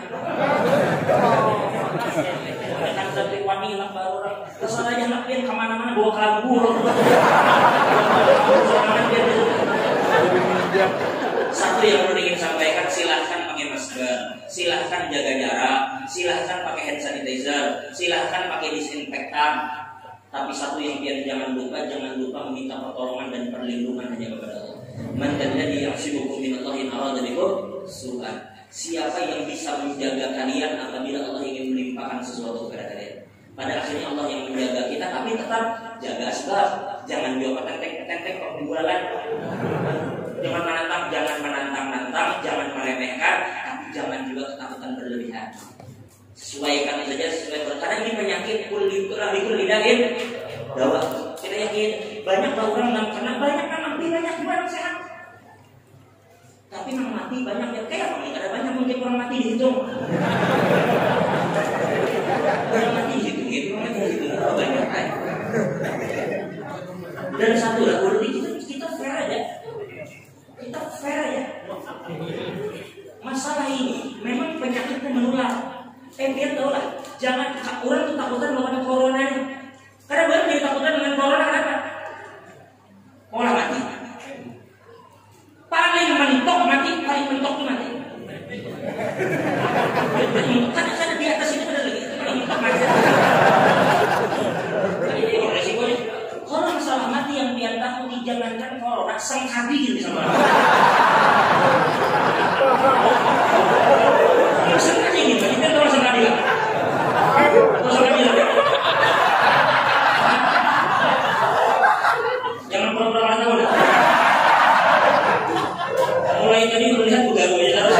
Kan tapi wangi lah baru orang. Terus aja anak dia kemana-mana bawa kalambur. Satu yang perlu ingin sampaikan, silahkan pakai masker, silahkan jaga jarak, silahkan pakai hand sanitizer, silahkan pakai disinfektan. Tapi satu yang jangan lupa meminta pertolongan dan perlindungan hanya kepada Allah. Man alladzi yahsibukum minallahi arada bikum su'an. Siapa yang bisa menjaga kalian apabila Allah ingin melimpahkan sesuatu kepada kalian? Pada akhirnya Allah yang menjaga kita, tapi tetap jaga asbab. Jangan juga tentek perbualan. Jangan menantang, jangan meremehkan, tapi jangan juga ketakutan berlebihan. Sesuaikan saja sesuai karena ini penyakit kulikul lidain dawa. Kita yakin banyak orang karena banyak kan mati banyak orang sehat. Tapi yang mati banyak ya kayak ada banyak mungkin orang mati dihitung. Orang mati dihitung, banyak kan. Dan satu lah, kita fair aja. Kita fair aja. Masalah ini memang penyakitnya menular. Biar tahu lah, jangan orang tuh takutan melawan corona ini. Karena banyak yang takutan dengan corona kenapa? jangankan corona, sengkadi bisa marah. Sengkadi gitu, kita tahu sengkadi lah. Tahu sengkadi lah. Jangan pura-pura tahu dah. Mulai tadi melihat bugaru aja terus.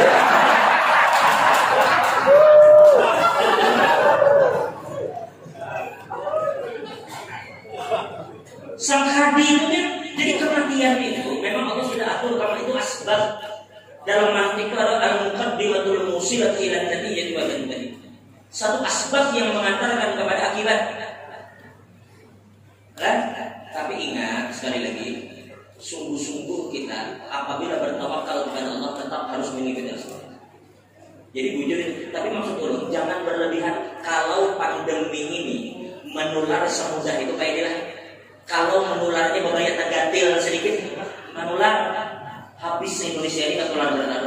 Sangkadi itu kan, jadi kematian itu memang Allah sudah atur karena itu asbab. Dalam arti itu adalah al-muqaddimatul musilat ila natiijati wa tadi. Satu asbab yang mengantarkan kepada akibat. Kan? Tapi ingat sekali lagi, sungguh-sungguh kita apabila bertawakal kepada Allah tetap harus mengikuti asbab. Jadi bujur, tapi maksud dulu jangan berlebihan. Kalau pandemi ini menular semudah itu kayak inilah. Kalau menularnya berbahaya tergantil sedikit, menular habis Indonesia ini ketular berat.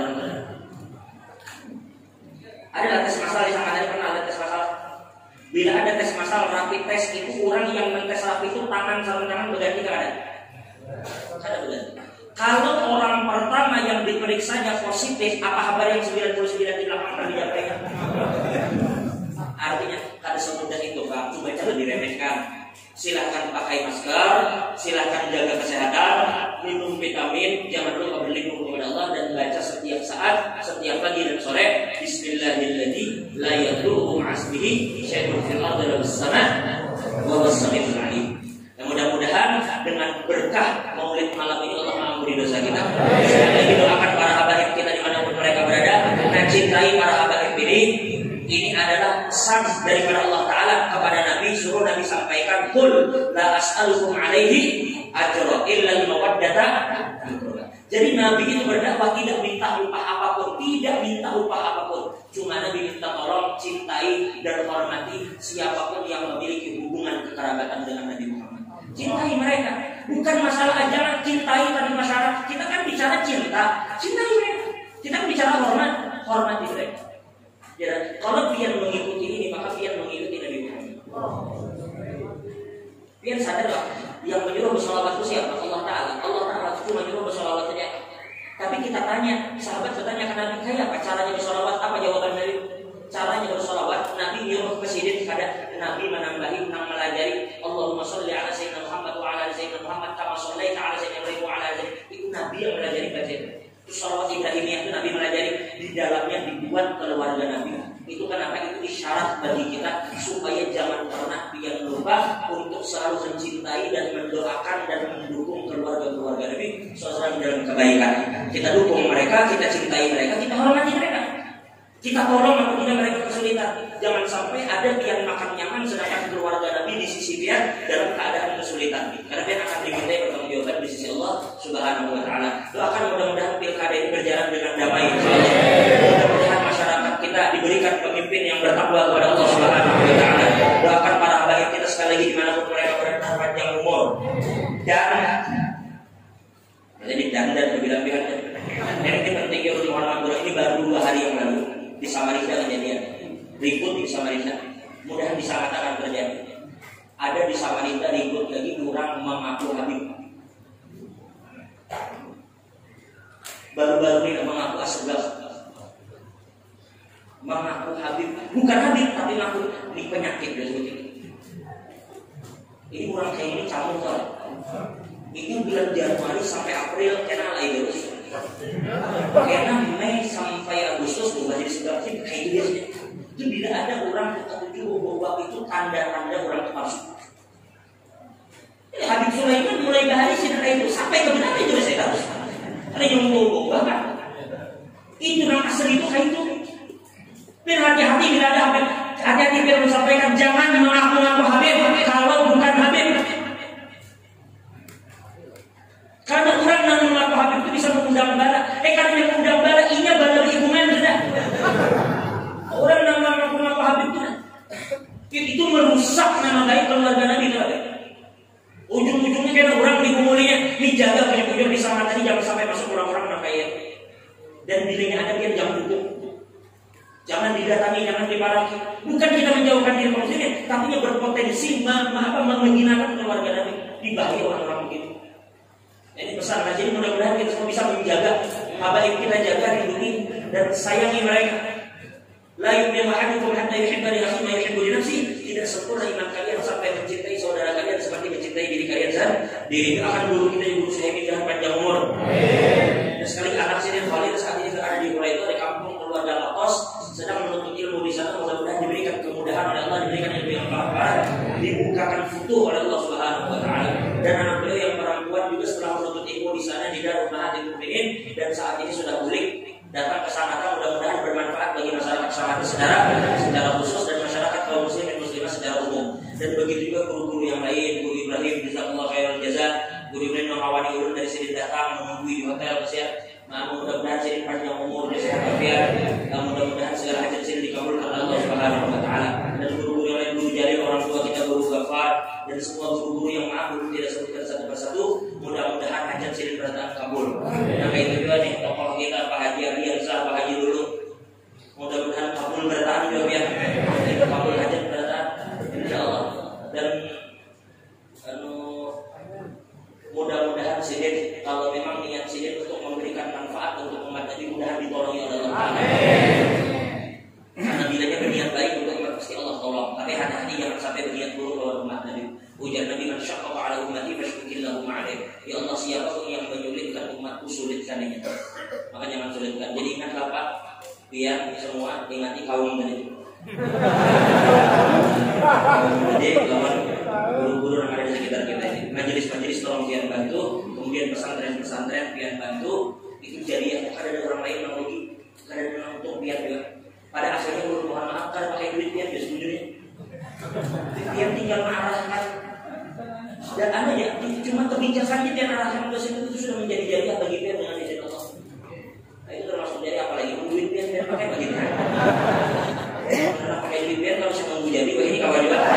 Ada tes masal di sana, pernah ada tes masal. Bila ada tes masal rapid test itu orang yang mentes rapid itu tangan sarung tangan berganti kan ada? Ada berganti. Kalau orang pertama yang diperiksanya positif, apa kabar yang 99 di belakang tadi disampaikan? Artinya kada semudah itu Pak, coba lebih diremehkan. Silahkan pakai masker, silahkan jaga kesehatan, minum vitamin, jangan lupa berlindung kepada Allah dan baca setiap saat, setiap pagi dan sore. Bismillahirrahmanirrahim. La yadurru ma'asmihi syai'un fil ardi wa fis sama' wa huwas samiul 'alim. Mudah-mudahan dengan berkah Maulid malam ini Allah mengampuni dosa kita. Sekali lagi doakan para habaib kita dimanapun mereka berada, dan cintai para habaib ini. Ini adalah pesan daripada Allah Ta'ala kepada Nabi, suruh Nabi sampaikan, Qul la as'alukum alaihi ajra illa al-mawaddata. Jadi Nabi itu berdakwah tidak minta upah apapun, tidak minta upah apapun. Cuma Nabi minta tolong cintai dan hormati siapapun yang memiliki hubungan kekerabatan dengan Nabi Muhammad. Cintai mereka, bukan masalah ajaran cintai tadi masyarakat. Kita kan bicara cinta, cintai mereka. Kita bicara hormat, hormati mereka. Ya, kalau pian mengikuti ini maka pian mengikuti Nabi Muhammad. Pian sadarlah yang menyuruh bersolawat itu siapa? Allah Ta'ala. Allah Ta'ala itu menyuruh bersolawat saja. Tapi kita tanya, sahabat bertanya ke Nabi, kayak apa caranya bersolawat? Apa jawaban Nabi? Caranya bersolawat, Nabi menyuruh presiden kepada Nabi menambahi, melajari Allahumma sholli ala sayyidina Muhammad wa ala sayyidina Muhammad kama shallaita ala sayyidina Ibrahim wa ala itu Nabi yang melajari bacaan. Sholawat Ibrahimiyah itu Nabi melajari, di dalamnya dibuat keluarga Nabi. Itu kenapa itu isyarat bagi kita supaya jangan pernah pian lupa untuk selalu mencintai dan mendoakan dan mendukung keluarga-keluarga Nabi sesuai dalam kebaikan. Kita dukung mereka, kita cintai mereka, kita hormati mereka. Kita tolong apabila mereka kesulitan. Jangan sampai ada pian makan nyaman sedangkan keluarga Nabi di sisi pian dalam keadaan kesulitan. Karena pian akan dimintai pertanggungjawaban di sisi Allah Subhanahu wa Ta'ala. Doakan mudah-mudahan pilkada ini berjalan dengan damai. Mudah-mudahan masyarakat kita diberikan pemimpin yang bertakwa kepada Allah Subhanahu wa Ta'ala. Doakan para habaib kita sekali lagi dimanapun mereka berada panjang umur. Dan berbilang-bilang. Ini penting ya untuk orang ini baru 2 hari yang lalu di Samarinda kejadian ribut di Samarinda. Mudah bisa katakan terjadi. Ada di Samarinda ribut lagi kurang mengaku Habib. Baru-baru ini mengaku Asgaf. Mengaku Habib, bukan Habib tapi mengaku di penyakit ini. Ini orang kayak ini campur kan. Ini bulan Januari sampai April kena lagi terus. Karena Mei sampai Agustus bukan jadi segala sih kayak gitu biasanya. Itu bila ada orang ketujuh bahwa itu tanda-tanda orang palsu. Habib Sulaiman mulai bahari sinar itu sampai ke mana itu saya tahu. Karena yang mau bahkan itu yang asli itu kayak itu. Dan hati-hati bila ada Habib, hati-hati bila sampaikan jangan mengaku-ngaku Habib kalau bukan Habib. Karena orang yang mengaku Habib itu bisa mengundang bala. Karena yang mengundang bala ini bala lingkungan sudah. Orang yang mengaku Habib itu merusak nama baik keluarga Nabi. Ujung-ujungnya karena orang dikumulinya dijaga punya di sana tadi jangan sampai masuk orang-orang yang kaya. Dan bilangnya ada dia jangan dukung. Jangan didatangi, jangan dibarangi. Bukan kita menjauhkan diri kaum muslimin, tapi berpotensi menghinakan keluarga Nabi. Dibagi orang-orang begitu. kesana. Jadi mudah-mudahan kita semua bisa menjaga habaib kita, jaga, lindungi dan sayangi mereka. La yu'minu ahadukum hatta yuhibba li akhihi ma yuhibbu li nafsihi. Tidak sempurna iman kalian sampai mencintai saudara kalian seperti mencintai diri kalian sendiri. Akan guru kita yang guru Suhaimi dan panjang umur. Dan sekali anak Sidin Khalid saat ini berada di Pura itu, ada kampung keluarga Latos sedang menuntut ilmu di sana. Mudah-mudahan diberikan kemudahan oleh Allah, diberikan ilmu yang barokah, dibukakan futuh oleh Allah Subhanahu wa taala. Dan anak beliau yang perempuan juga setelah menuntut ilmu di sana di Darul Mahathir Mukminin dan saat ini sudah pulih datang ke sana. Mudah-mudahan bermanfaat bagi masyarakat Samara secara khusus dan masyarakat kaum muslim dan muslimah secara umum. Dan begitu juga guru-guru yang lain, Guru Ibrahim jazakallahu khairal jazaa, Guru Ibrahim mengawani ulun dari sini datang menunggu di hotel kesian. Mudah-mudahan sini panjang umur dan sehat walafiat. Mudah-mudahan segala hajat sini dikabulkan oleh Allah Subhanahu wa taala. Dan guru-guru yang lain, Guru Jalil, orang tua kita Guru Gafar, dan semua guru-guru yang maaf belum tidak sebutkan satu persatu, mudah-mudahan hajat sini berdatang kabul. Nah, itu juga nih tokoh kita Pak Haji Ariyansyah, Pak Haji dulu. Mudah-mudahan kabul berdatang juga ya. Kabul hajat berdatang insyaallah. Dan mudah-mudahan Sidin, kalau memang niat Sidin untuk memberikan manfaat untuk umat Nabi, mudah ditolongi oleh Allah. Karena bilanya berniat baik untuk umat pasti Allah tolong. Tapi hati-hati jangan sampai berniat buruk lawan umat Nabi. Ujar Nabi, man syaqqa 'ala ummati fashkukillahu ma'alaih. Ya Allah, siapapun yang menyulitkan umatku, sulitkannya. Maka jangan sulitkan. Jadi ingat Bapak, biar semua ingati kaum tadi. Jadi lawan guru-guru yang ada di sekitar kita ini. Majelis-majelis tolong biar bantu. Kemudian pesantren-pesantren biar bantu. Itu jadi ada orang lain yang rugi, ada yang untung biar juga. Pada akhirnya guru mohon maaf karena pakai duit biar dia sejujurnya. Dia tinggal mengarahkan. Dan ada ya, cuma kebijakan kita yang arahkan ke situ itu sudah menjadi jariah bagi biar dengan izin Allah. Nah, itu termasuk jariah, apalagi duit biar pakai begitu. Karena pakai duit biar kalau saya nunggu jadi, wah ini kawan juga.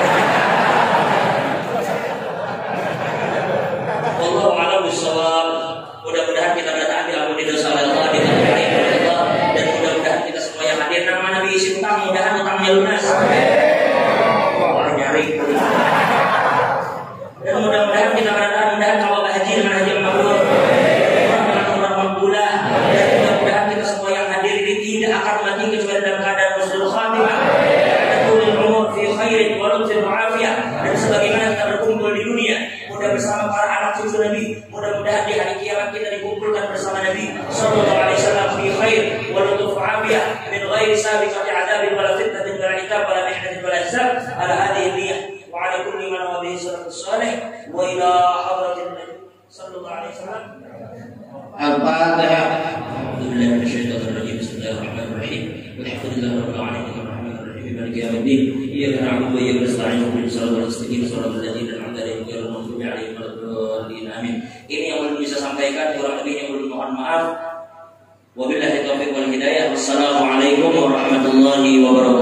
Wallahu a'lam bishawab. Mudah-mudahan kita datang diampuni dosa oleh Allah, diberkahi oleh Allah, dan mudah-mudahan kita semua yang hadir nama Nabi isi utang, mudah-mudahan utangnya lunas. Wah nyari. Dan mudah-mudahan kita mudah-mudahan kalau haji dengan haji yang mabrur, dengan umrah makbulah, dan mudah-mudahan kita semua yang hadir ini tidak akan mati kecuali dalam keadaan husnul khatimah. Tulil umur fi khairin wa lutfin wa afiyah. Dan sebagaimana kita berkumpul di dunia, mudah bersama para anak cucu Nabi, mudah-mudahan di hari kiamat kita dikumpulkan bersama Nabi sallallahu alaihi wasallam fi khair wa lutf wa afiyah min ghairi sabiqati adzabin wala fitnatin wala iqab wala mihnatin wala hisab ala hadhihi niyyah wa ala kulli man wa bihi salatu salih wa ila hadratin Nabi sallallahu alaihi wasallam. Al-Fatihah. Bismillahirrahmanirrahim. Bismillahirrahmanirrahim. Alhamdulillahi rabbil alamin. Maliki yaumiddin. Iyyaka na'budu wa iyyaka nasta'in. Ihdinas siratal mustaqim. Siratal ladzina an'amta 'alaihim ghairil maghdubi 'alaihim waladdallin. Amin. Ini yang belum bisa sampaikan, kurang lebih yang belum mohon maaf. Wabillahi taufiq wal hidayah. Wassalamualaikum warahmatullahi wabarakatuh.